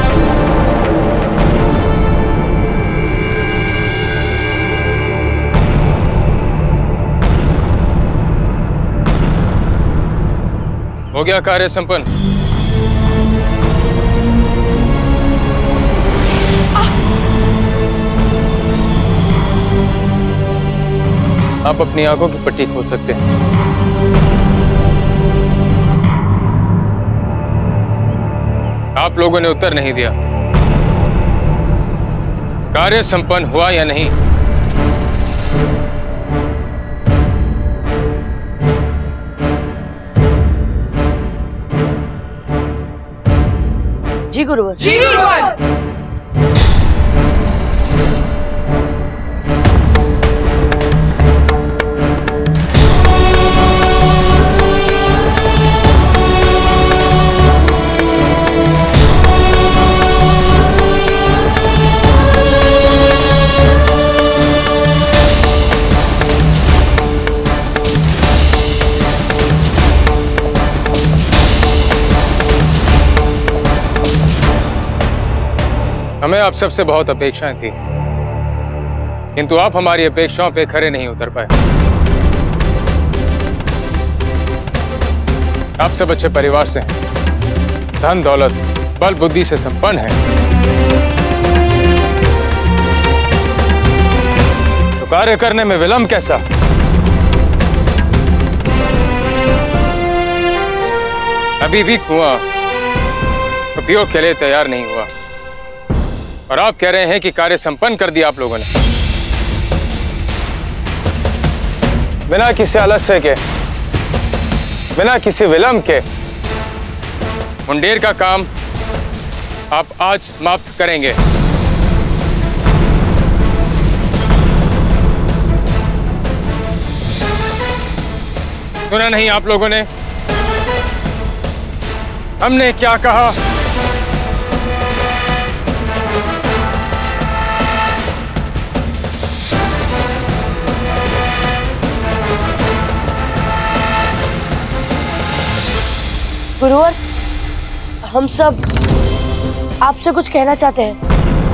S4: हो गया कार्य संपन्न। आप अपनी आंखों की पट्टी खोल सकते हैं। आप लोगों ने उत्तर नहीं दिया। कार्य संपन्न हुआ या नहीं?
S2: गुरुवर।
S8: जी गुरुवर।
S4: हमें आप सबसे बहुत अपेक्षाएं थी, किंतु आप हमारी अपेक्षाओं पे खरे नहीं उतर पाए। आप सब अच्छे परिवार से हैं, धन दौलत बल बुद्धि से संपन्न हैं, तो कार्य करने में विलंब कैसा? अभी भी कुआं उपयोग के लिए तैयार नहीं हुआ और आप कह रहे हैं कि कार्य संपन्न कर दिया आप लोगों ने। बिना किसी आलस्य के, बिना किसी विलंब के मुंडेर का काम आप आज समाप्त करेंगे। सुना नहीं आप लोगों ने हमने क्या कहा?
S2: गुरुवर, हम सब आपसे कुछ कहना चाहते हैं।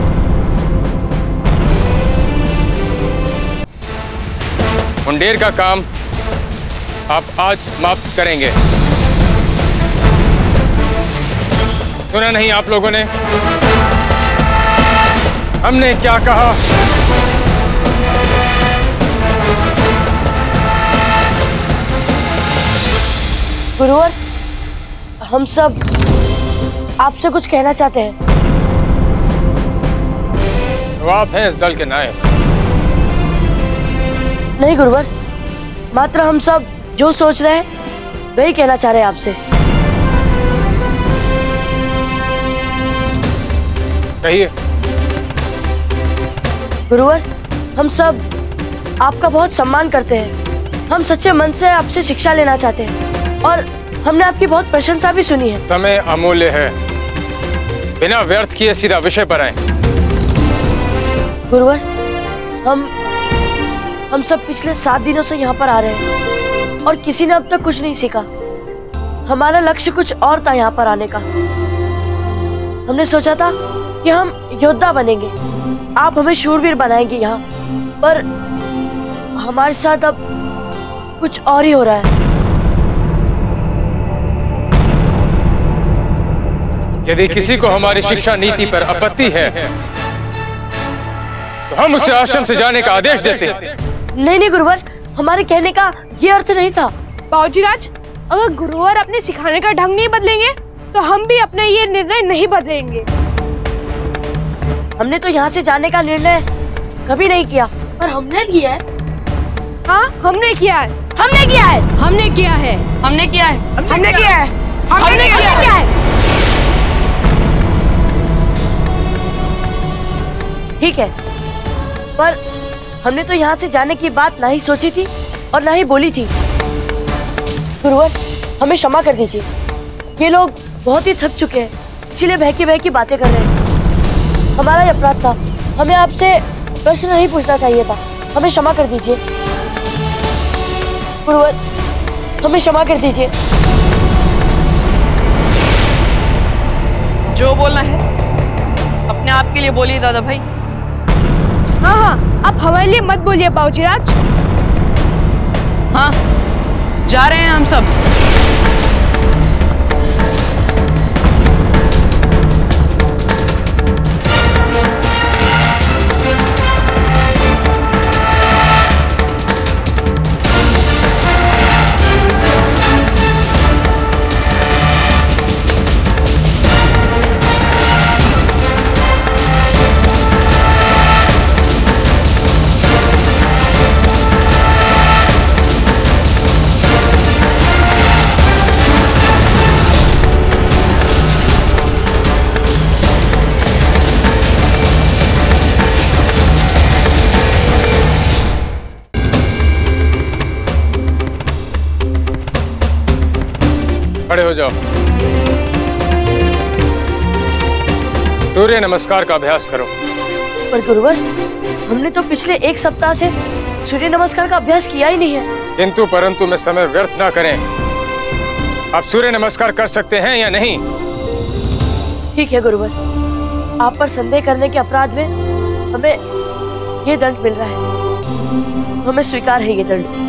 S4: मुंडेर का काम आप आज समाप्त करेंगे। सुना नहीं आप लोगों ने हमने क्या कहा?
S2: गुरुवर, हम सब आपसे कुछ कहना चाहते हैं।
S4: तो आप हैं इस दल के नायक?
S2: नहीं गुरुवर, मात्र हम सब जो सोच रहे हैं वही कहना चाह रहे हैं आपसे।
S4: कहिए।
S2: गुरुवर, हम सब आपका बहुत सम्मान करते हैं। हम सच्चे मन से आपसे शिक्षा लेना चाहते हैं और हमने आपकी बहुत प्रशंसा भी सुनी है।
S4: समय अमूल्य है, बिना व्यर्थ किए सीधा विषय पर आए।
S2: गुरुवर, हम सब पिछले 7 दिनों से यहाँ पर आ रहे हैं और किसी ने अब तक कुछ नहीं सीखा। हमारा लक्ष्य कुछ और था यहाँ पर आने का। हमने सोचा था कि हम योद्धा बनेंगे, आप हमें शूरवीर बनाएंगे यहाँ, पर हमारे साथ अब कुछ और ही हो रहा है।
S4: यदि किसी को हमारी शिक्षा नीति पर आपत्ति है तो हम उसे आश्रम से जाने का आदेश देते हैं।
S2: नहीं गुरुवर, हमारे कहने का ये अर्थ नहीं था।
S7: बाबूजीराज, अगर गुरुवर अपने सिखाने का ढंग नहीं बदलेंगे तो हम भी अपना ये निर्णय नहीं बदलेंगे।
S2: हमने तो यहाँ से जाने का निर्णय कभी नहीं किया,
S7: पर हमने लिया है। हाँ, हमने किया है।
S2: हमने किया है।
S8: हमने किया है।
S5: हमने किया है।
S2: हमने किया है।
S5: हमने किया है।
S2: ठीक है, पर हमने तो यहाँ से जाने की बात ना ही सोची थी और ना ही बोली थी। गुरुवर, हमें क्षमा कर दीजिए। ये लोग बहुत ही थक चुके हैं, इसीलिए बहकी बातें कर रहे हैं। हमारा ये अपराध था, हमें आपसे प्रश्न नहीं पूछना चाहिए था। हमें क्षमा कर दीजिए गुरुवर, हमें क्षमा कर दीजिए।
S8: जो बोलना है अपने आप के लिए बोलिए दादा भाई।
S7: हाँ, आप हमारे लिए मत बोलिए बाबूजीराज।
S8: हाँ, जा रहे हैं हम सब।
S4: खड़े हो जाओ। सूर्य नमस्कार का अभ्यास करो।
S2: पर गुरुवर, हमने तो पिछले 1 सप्ताह से सूर्य नमस्कार का अभ्यास किया ही नहीं है।
S4: किंतु परंतु में समय व्यर्थ ना करें। आप सूर्य नमस्कार कर सकते हैं या नहीं?
S2: ठीक है गुरुवर, आप पर संदेह करने के अपराध में हमें ये दंड मिल रहा है। हमें स्वीकार है ये दंड।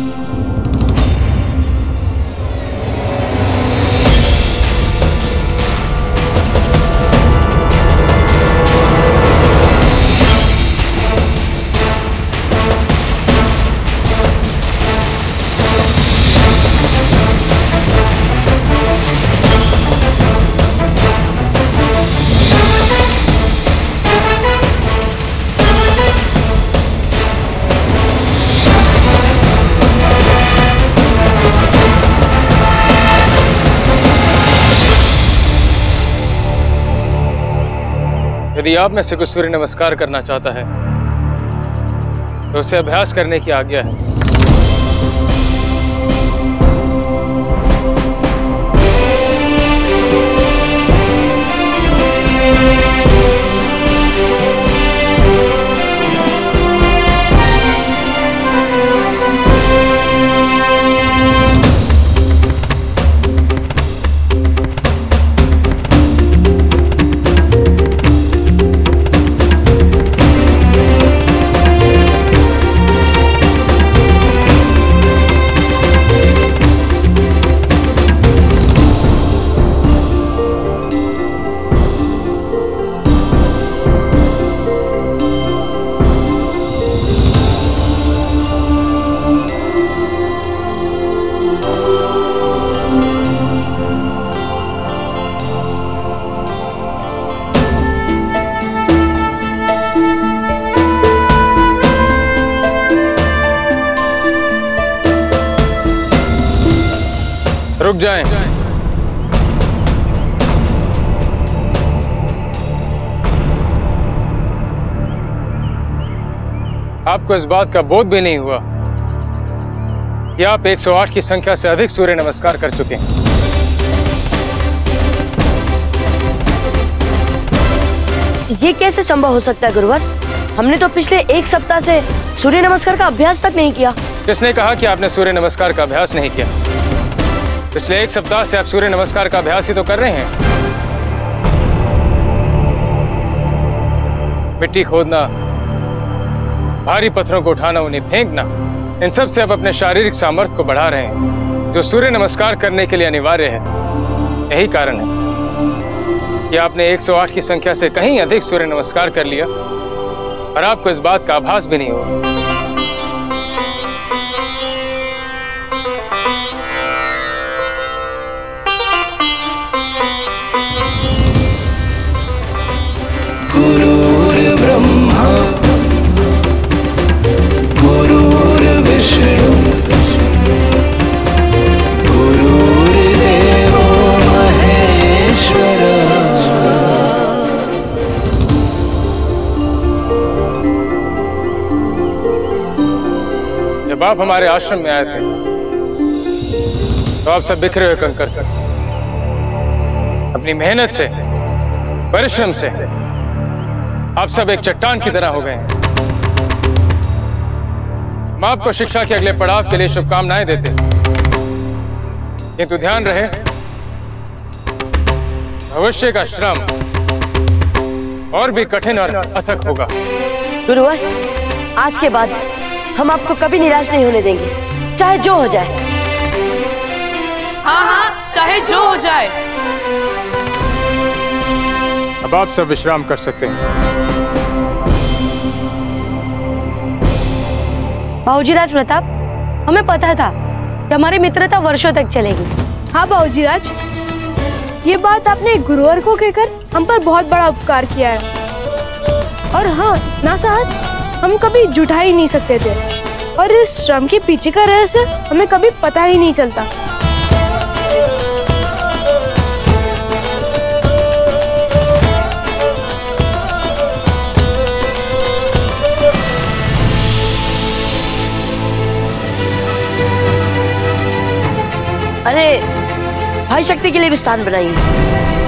S4: यदि आप में से कोई सूर्य नमस्कार करना चाहता है तो उसे अभ्यास करने की आज्ञा है। रुक जाएं। आपको इस बात का बोध भी नहीं हुआ कि आप 108 की संख्या से अधिक सूर्य नमस्कार कर चुके हैं।
S2: ये कैसे संभव हो सकता है गुरुवर? हमने तो पिछले 1 सप्ताह से सूर्य नमस्कार का अभ्यास तक नहीं किया।
S4: किसने कहा कि आपने सूर्य नमस्कार का अभ्यास नहीं किया? पिछले 1 सप्ताह से आप सूर्य नमस्कार का अभ्यास ही तो कर रहे हैं। मिट्टी खोदना, भारी पत्थरों को उठाना, उन्हें फेंकना, इन सब से आप अपने शारीरिक सामर्थ्य को बढ़ा रहे हैं, जो सूर्य नमस्कार करने के लिए अनिवार्य है। यही कारण है कि आपने 108 की संख्या से कहीं अधिक सूर्य नमस्कार कर लिया और आपको इस बात का आभास भी नहीं हुआ।
S17: गुरुर्ब्रह्मा गुरुर्विष्णु गुरुर्देवो महेश्वरः।
S4: जब आप हमारे आश्रम में आए थे तो आप सब बिखरे हुए कंकर थे। अपनी मेहनत से, परिश्रम से आप सब एक चट्टान की तरह हो गए हैं। हम आपको शिक्षा के अगले पड़ाव के लिए शुभकामनाएं देते हैं, किंतु ध्यान रहे भविष्य का श्रम और भी कठिन और अथक होगा।
S2: गुरुवर, आज के बाद हम आपको कभी निराश नहीं होने देंगे, चाहे जो हो जाए।
S8: हाँ हाँ, चाहे जो हो जाए।
S4: अब आप सब विश्राम कर सकते हैं।
S10: बाबूजी राज प्रताप, हमें पता था कि हमारी मित्रता वर्षों तक चलेगी।
S7: हाँ बाबूजी राज, ये बात आपने गुरुवर को कहकर हम पर बहुत बड़ा उपकार किया है। और हाँ, ना साहस हम कभी जुटा ही नहीं सकते थे, और इस श्रम के पीछे का रहस्य हमें कभी पता ही नहीं चलता।
S2: अरे भाई शक्ति के लिए भी स्थान बनाएंगे।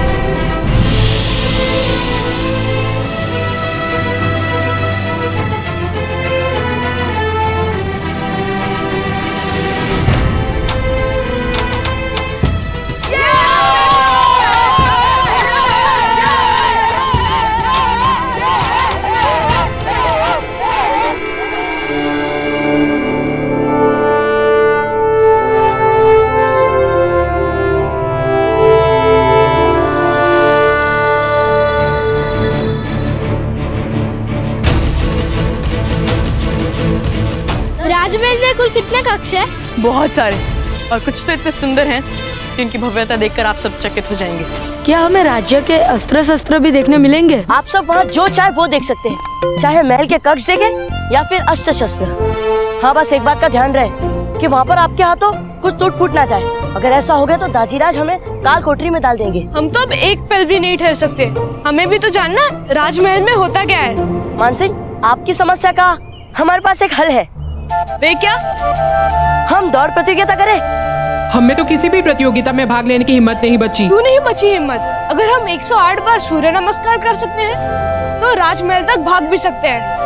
S10: राजमहल में कुल कितने कक्ष है?
S8: बहुत सारे, और कुछ तो इतने सुंदर हैं कि इनकी भव्यता देखकर आप सब चकित हो जाएंगे।
S2: क्या हमें राज्य के अस्त्र शस्त्र भी देखने मिलेंगे? आप सब वहाँ जो चाहे वो देख सकते हैं, चाहे महल के कक्ष देखें या फिर अस्त्र शस्त्र। हाँ, बस एक बात का ध्यान रहे कि वहाँ पर आपके हाथों कुछ टूट फूट ना जाए। अगर ऐसा हो गया तो दाजीराज हमें काल कोठरी में डाल देंगे।
S7: हम तो अब एक पल भी नहीं ठहर सकते। हमें भी तो जानना राजमहल में होता क्या है।
S2: मानसिंह, आपकी समस्या का हमारे पास एक हल है।
S7: वे क्या?
S2: हम दौड़ प्रतियोगिता करें।
S16: हमें तो किसी भी प्रतियोगिता में भाग लेने की हिम्मत नहीं बची।
S7: क्यों नहीं बची हिम्मत? अगर हम 108 बार सूर्य नमस्कार कर सकते हैं तो राजमहल तक भाग भी सकते हैं।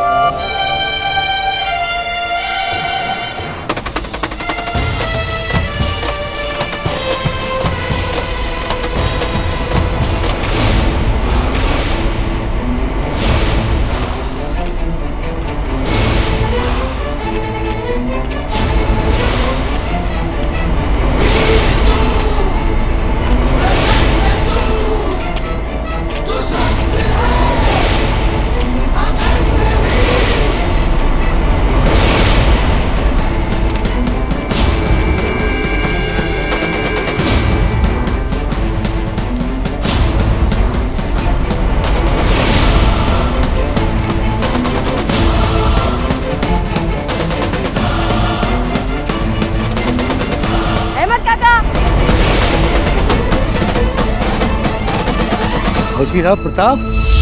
S11: बाबूजी प्रताप,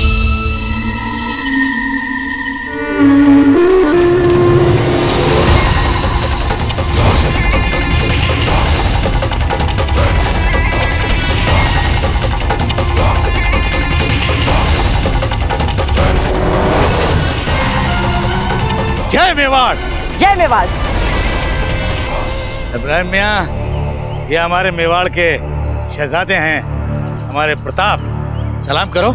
S11: जय मेवाड़।
S2: जय मेवाड़।
S11: इब्राहिम मियाँ, ये हमारे मेवाड़ के शहजादे हैं, हमारे प्रताप। सलाम करो।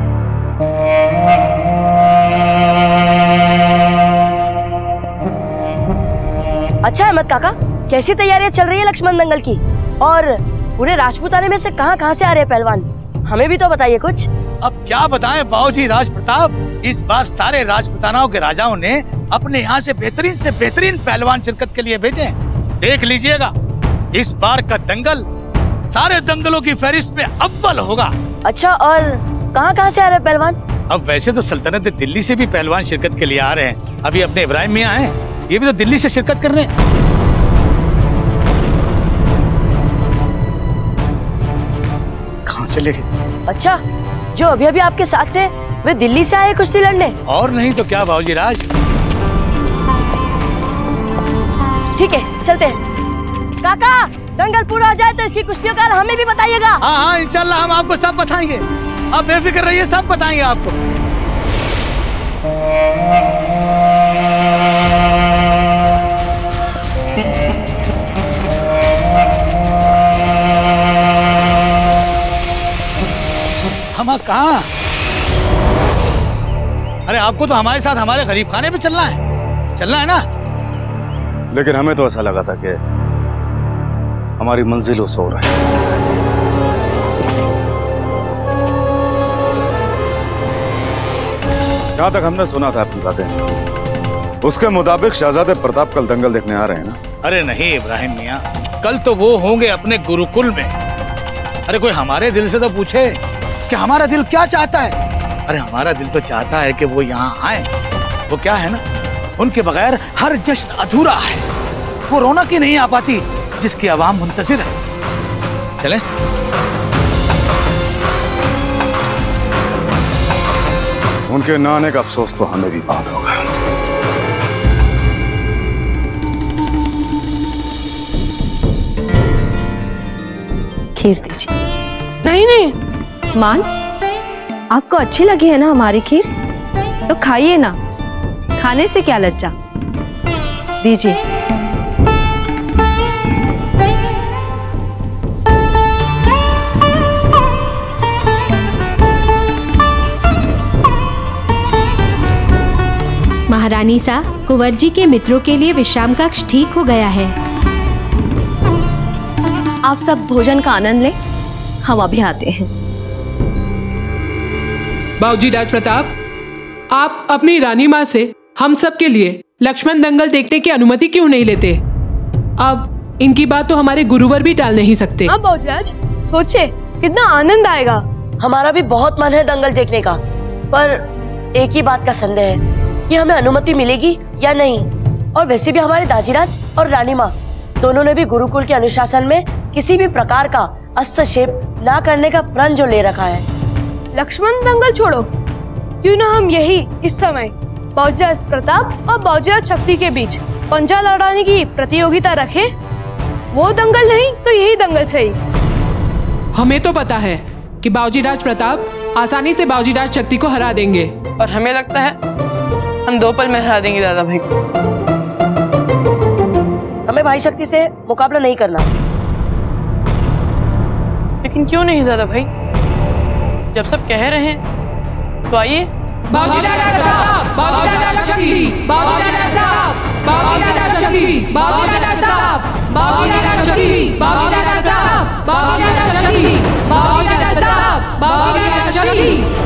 S2: अच्छा अहमद काका, कैसी तैयारियां चल रही है लक्ष्मण दंगल की? और पूरे राजपूताने में से कहाँ से आ रहे पहलवान? हमें भी तो बताइए कुछ।
S11: अब क्या बताएं बाबूजी राज प्रताप, इस बार सारे राजपूतानाओं के राजाओं ने अपने यहाँ से बेहतरीन पहलवान शिरकत के लिए भेजे। देख लीजिएगा, इस बार का दंगल सारे दंगलों की फहरिस्त में अव्वल होगा।
S2: अच्छा, और कहाँ से आ रहे पहलवान?
S11: अब वैसे तो सल्तनत दिल्ली से भी पहलवान शिरकत के लिए आ रहे हैं। अभी अपने इब्राहिम मियाँ हैं, ये भी तो दिल्ली से शिरकत कर रहे हैं। कहाँ चले गए?
S2: अच्छा, जो अभी अभी आपके साथ थे वे दिल्ली से आए कुश्ती लड़ने?
S11: और नहीं तो क्या बाबूजी राज।
S2: ठीक है, चलते हैं। काका, दंगल पूरा हो जाए तो इसकी कुश्तियों का हमें भी बताइएगा।
S11: हाँ, इंशाल्लाह हम आपको सब बताएंगे। आप बेफिक्र रहिए, सब बताएंगे आपको। हम कहाँ? अरे आपको तो हमारे साथ हमारे गरीब खाने पे चलना है ना?
S12: लेकिन हमें तो ऐसा लगा था कि हमारी मंजिल उस ओर है। जहां तक हमने सुना था आपकी बातें, उसके मुताबिक शहजादे प्रताप कल दंगल देखने आ रहे हैं ना?
S11: अरे नहीं इब्राहिम मियाँ, कल तो वो होंगे अपने गुरुकुल में। अरे कोई हमारे दिल से तो पूछे कि हमारा दिल क्या चाहता है। अरे हमारा दिल तो चाहता है कि वो यहाँ आए। वो क्या है ना, उनके बगैर हर जश्न अधूरा है। वो रौनक ही नहीं आ पाती जिसकी आवाम मुंतजिर है। चले?
S12: उनके ना आने का अफसोस तो हमें भी बहुत होगा।
S13: खीर दीजिए।
S8: नहीं नहीं
S13: मान, आपको अच्छी लगी है ना हमारी खीर, तो खाइए ना, खाने से क्या लज्जा, दीजिए।
S17: महारानी सा, कुंवर जी के मित्रों के लिए विश्राम कक्ष ठीक हो गया है।
S13: आप सब भोजन का आनंद लें, हम अभी आते हैं।
S16: बाबूजी राज प्रताप, आप अपनी रानी माँ से हम सब के लिए लक्ष्मण दंगल देखने की अनुमति क्यों नहीं लेते? अब इनकी बात तो हमारे गुरुवर भी टाल नहीं सकते।
S7: अब बाबूजी सोचे कितना आनंद आएगा।
S2: हमारा भी बहुत मन है दंगल देखने का, पर एक ही बात का संदेह है कि हमें अनुमति मिलेगी या नहीं। और वैसे भी हमारे दाजीराज और रानी माँ दोनों ने भी गुरुकुल के अनुशासन में किसी भी प्रकार का हस्तक्षेप ना करने का प्रण जो ले रखा है।
S7: लक्ष्मण दंगल छोड़ो, क्यों ना हम यही इस समय बाबूजी प्रताप और बाबूजी शक्ति के बीच पंजा लड़ाने की प्रतियोगिता रखें। वो दंगल नहीं तो यही दंगल सही।
S16: हमें तो पता है कि बाबूजी राज प्रताप आसानी से बाबूजी राज शक्ति को हरा देंगे,
S8: और हमें लगता है हम 2 पल में हरा देंगे दादा भाई।
S2: हमें भाई शक्ति से मुकाबला नहीं करना।
S8: लेकिन क्यों नहीं दादा भाई, जब सब कह रहे हैं तो आइए।
S16: बाबूजी राज प्रताप, बाबूजी राज शक्ति, बाबूजी राज प्रताप, बाबूजी राज शक्ति, बाबूजी राज प्रताप, बाबूजी राज शक्ति, बाबूजी राज प्रताप, बाबूजी राज शक्ति, बाबूजी राज प्रताप, बाबूजी राज शक्ति।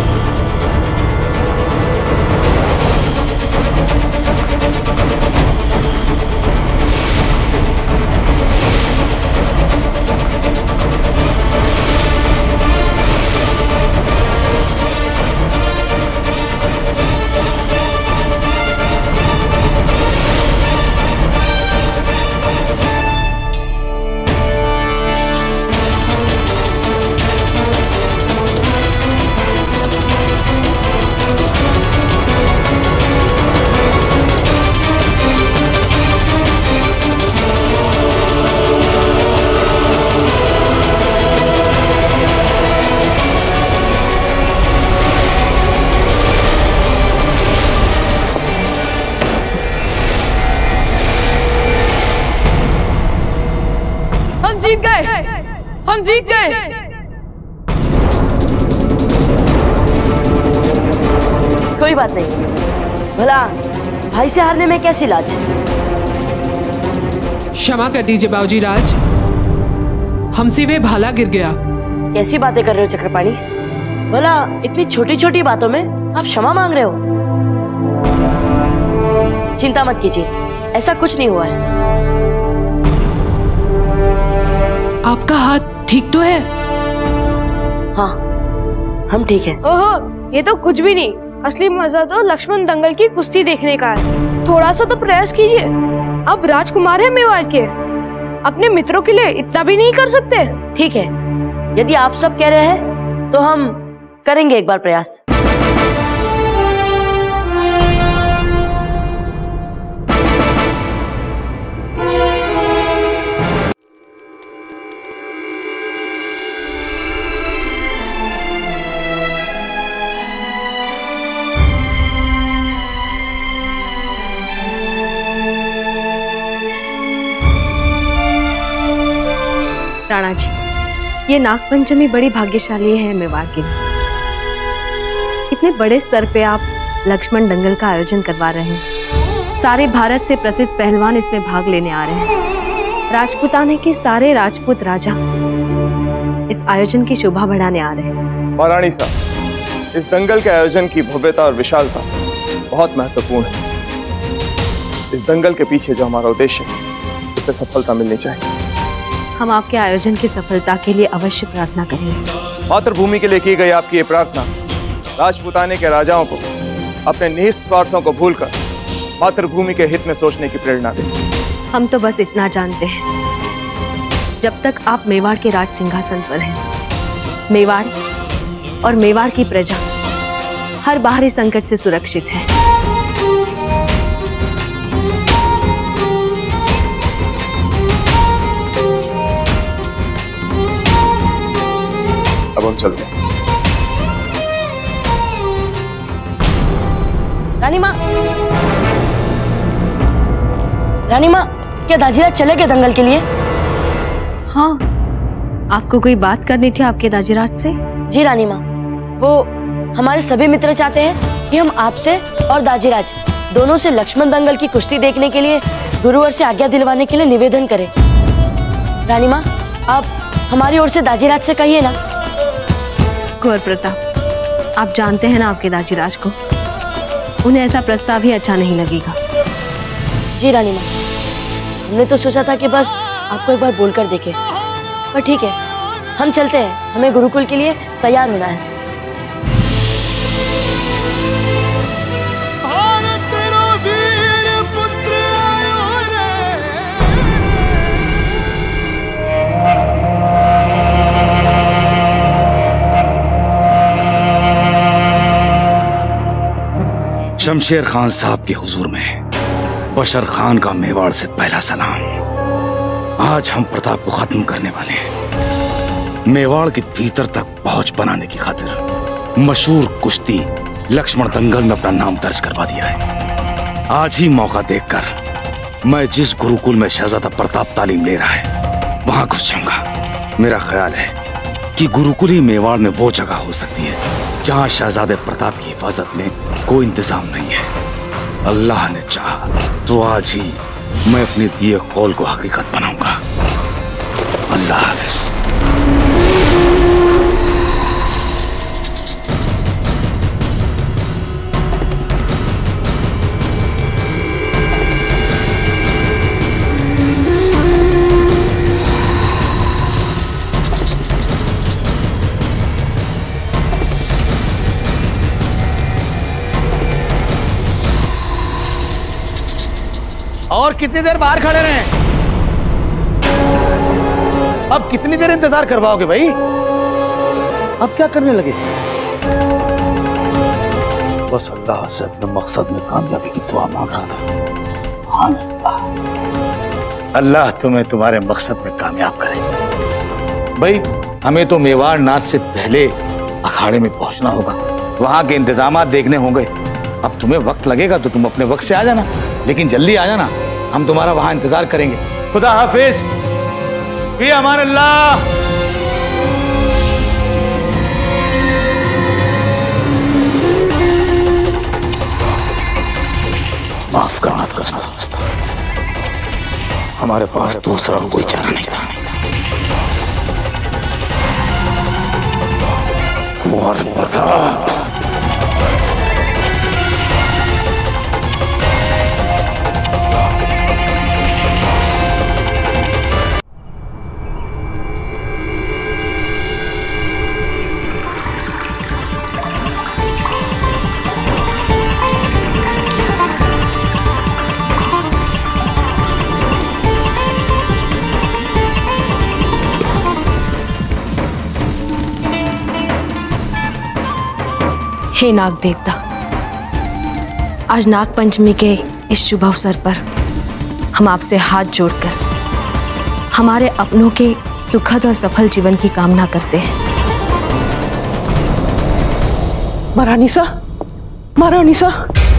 S8: हम जीत गए।
S2: कोई बात नहीं, भला भाई से हारने में कैसी लाज।
S16: क्षमा कर दीजिए बाबूजी राज, हमसे वे भाला गिर गया।
S2: कैसी बातें कर रहे हो चक्रपाणी? भला इतनी छोटी छोटी बातों में आप क्षमा मांग रहे हो? चिंता मत कीजिए, ऐसा कुछ नहीं हुआ है।
S16: आपका हाथ ठीक तो है?
S2: हाँ, हम ठीक हैं।
S7: ओहो, ये तो कुछ भी नहीं। असली मजा तो लक्ष्मण दंगल की कुश्ती देखने का है। थोड़ा सा तो प्रयास कीजिए। अब राजकुमार है मेवाड़ के, अपने मित्रों के लिए इतना भी नहीं कर सकते?
S2: ठीक है, यदि आप सब कह रहे हैं तो हम करेंगे एक बार प्रयास।
S13: राणा जी, ये नागपंचमी बड़ी भाग्यशाली है मेवाड़ के लिए। इतने बड़े स्तर पे आप लक्ष्मण दंगल का आयोजन करवा रहे हैं। सारे भारत से प्रसिद्ध पहलवान इसमें भाग लेने आ रहे हैं। राजपूताने के सारे राजपूत राजा इस आयोजन की शोभा बढ़ाने आ रहे हैं।
S18: महारानी साहब, इस दंगल के आयोजन की भव्यता और विशालता बहुत महत्वपूर्ण है। इस दंगल के पीछे जो हमारा उद्देश्य है, उसे सफलता मिलनी चाहिए।
S13: हम आपके आयोजन की सफलता के लिए अवश्य प्रार्थना करेंगे।
S18: मातृभूमि के लिए की गई आपकी ये प्रार्थना राजपूताने के राजाओं को अपने निहित स्वार्थों को भूलकर मातृभूमि के हित में सोचने की प्रेरणा दे।
S13: हम तो बस इतना जानते हैं, जब तक आप मेवाड़ के राज सिंहासन पर हैं, मेवाड़ और मेवाड़ की प्रजा हर बाहरी संकट से सुरक्षित है।
S18: चलते हैं।
S2: रानी माँ, रानी माँ, क्या दाजीराज चले गए दंगल के लिए?
S13: हाँ, आपको कोई बात करनी थी आपके दाजीराज से?
S2: जी रानी माँ, वो हमारे सभी मित्र चाहते हैं कि हम आपसे और दाजीराज दोनों से लक्ष्मण दंगल की कुश्ती देखने के लिए गुरुवर से आज्ञा दिलवाने के लिए निवेदन करें। रानी माँ, आप हमारी ओर से दाजीराज से कहिए ना।
S13: कुंवर प्रताप, आप जानते हैं ना आपके दाजीराज को, उन्हें ऐसा प्रस्ताव ही अच्छा नहीं लगेगा।
S2: जी रानी माँ, हमने तो सोचा था कि बस आपको एक बार बोलकर देखें, पर ठीक है, हम चलते हैं, हमें गुरुकुल के लिए तैयार होना है।
S12: शमशेर खान साहब के हुजूर में बशर खान का मेवाड़ से पहला सलाम। आज हम प्रताप को खत्म करने वाले हैं। मेवाड़ के भीतर तक पहुंच बनाने की खातिर मशहूर कुश्ती लक्ष्मण दंगल में अपना नाम दर्ज करवा दिया है। आज ही मौका देखकर मैं जिस गुरुकुल में शहजादा प्रताप तालीम ले रहा है वहां घुस जाऊंगा। मेरा ख्याल है कि गुरुकुल ही मेवाड़ में वो जगह हो सकती है जहां शहजादे प्रताप की हिफाजत में कोई इंतजाम नहीं है। अल्लाह ने चाहा तो आज ही मैं अपने दिए कौल को हकीकत बनाऊंगा। अल्लाह हाफिज।
S11: और कितनी देर बाहर खड़े रहे? अब कितनी देर इंतजार करवाओगे भाई? अब क्या करने लगे?
S12: बस अल्लाह से अपने मकसद में कामयाबी की दुआ मांग रहा था। हाँ
S11: अल्लाह तुम्हें तुम्हारे मकसद में कामयाब करे। भाई हमें तो मेवाड़ नाच से पहले अखाड़े में पहुंचना होगा, वहां के इंतजामात देखने होंगे। अब तुम्हें वक्त लगेगा तो तुम अपने वक्त से आ जाना, लेकिन जल्दी आ जाना, हम तुम्हारा वहां इंतजार करेंगे। खुदा हाफिज। फी अमान अल्लाह।
S12: माफ करना दोस्त, हमारे पास दूसरा कोई चारा नहीं था। कुंवर प्रताप,
S13: हे नाग देवता, आज नाग पंचमी के इस शुभ अवसर पर हम आपसे हाथ जोड़कर हमारे अपनों के सुखद और सफल जीवन की कामना करते हैं।
S14: महारानी सा, महारानी सा,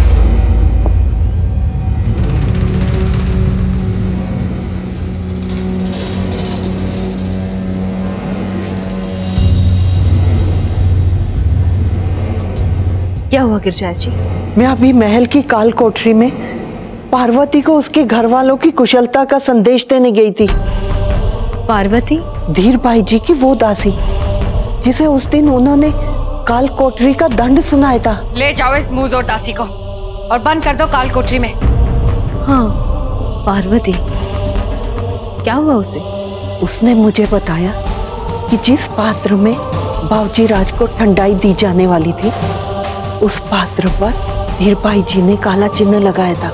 S13: क्या हुआ गिरजा जी?
S14: मैं अभी महल की काल कोठरी में पार्वती को उसके घर वालों की कुशलता का संदेश देने गई थी।
S13: पार्वती?
S14: धीर भाई जी की वो दासी जिसे उस दिन उन्होंने काल कोठरी का दंड सुनाया था।
S19: ले जाओ इस मुंहजोर दासी को और बंद कर दो काल कोठरी में।
S13: हाँ, पार्वती, क्या हुआ उसे?
S14: उसने मुझे बताया कि जिस पात्र में बावजी राज को ठंडाई दी जाने वाली थी उस पात्र पर धीर भाई जी ने काला चिन्ह लगाया था।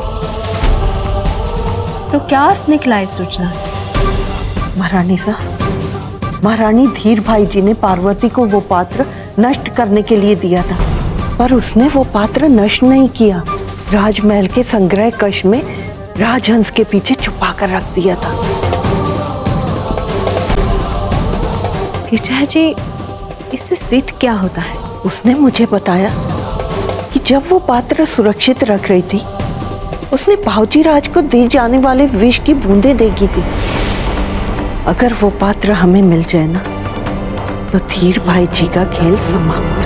S13: तो क्या अर्थ निकला इस सूचना से?
S14: महारानी सा, महारानी धीर भाई जी ने पार्वती को वो पात्र नष्ट करने के लिए दिया था, पर उसने वो पात्र नष्ट नहीं किया। राजमहल के संग्रह कक्ष में राजहंस के पीछे छुपा कर रख दिया था।
S13: गिरजा जी, इससे सिद्ध क्या होता है?
S14: उसने मुझे बताया कि जब वो पात्र सुरक्षित रख रही थी, उसने बाबूजी राज को दी जाने वाले विष की बूंदें देगी थी। अगर वो पात्र हमें मिल जाए ना, तो धीर भाई जी का खेल समाप्त।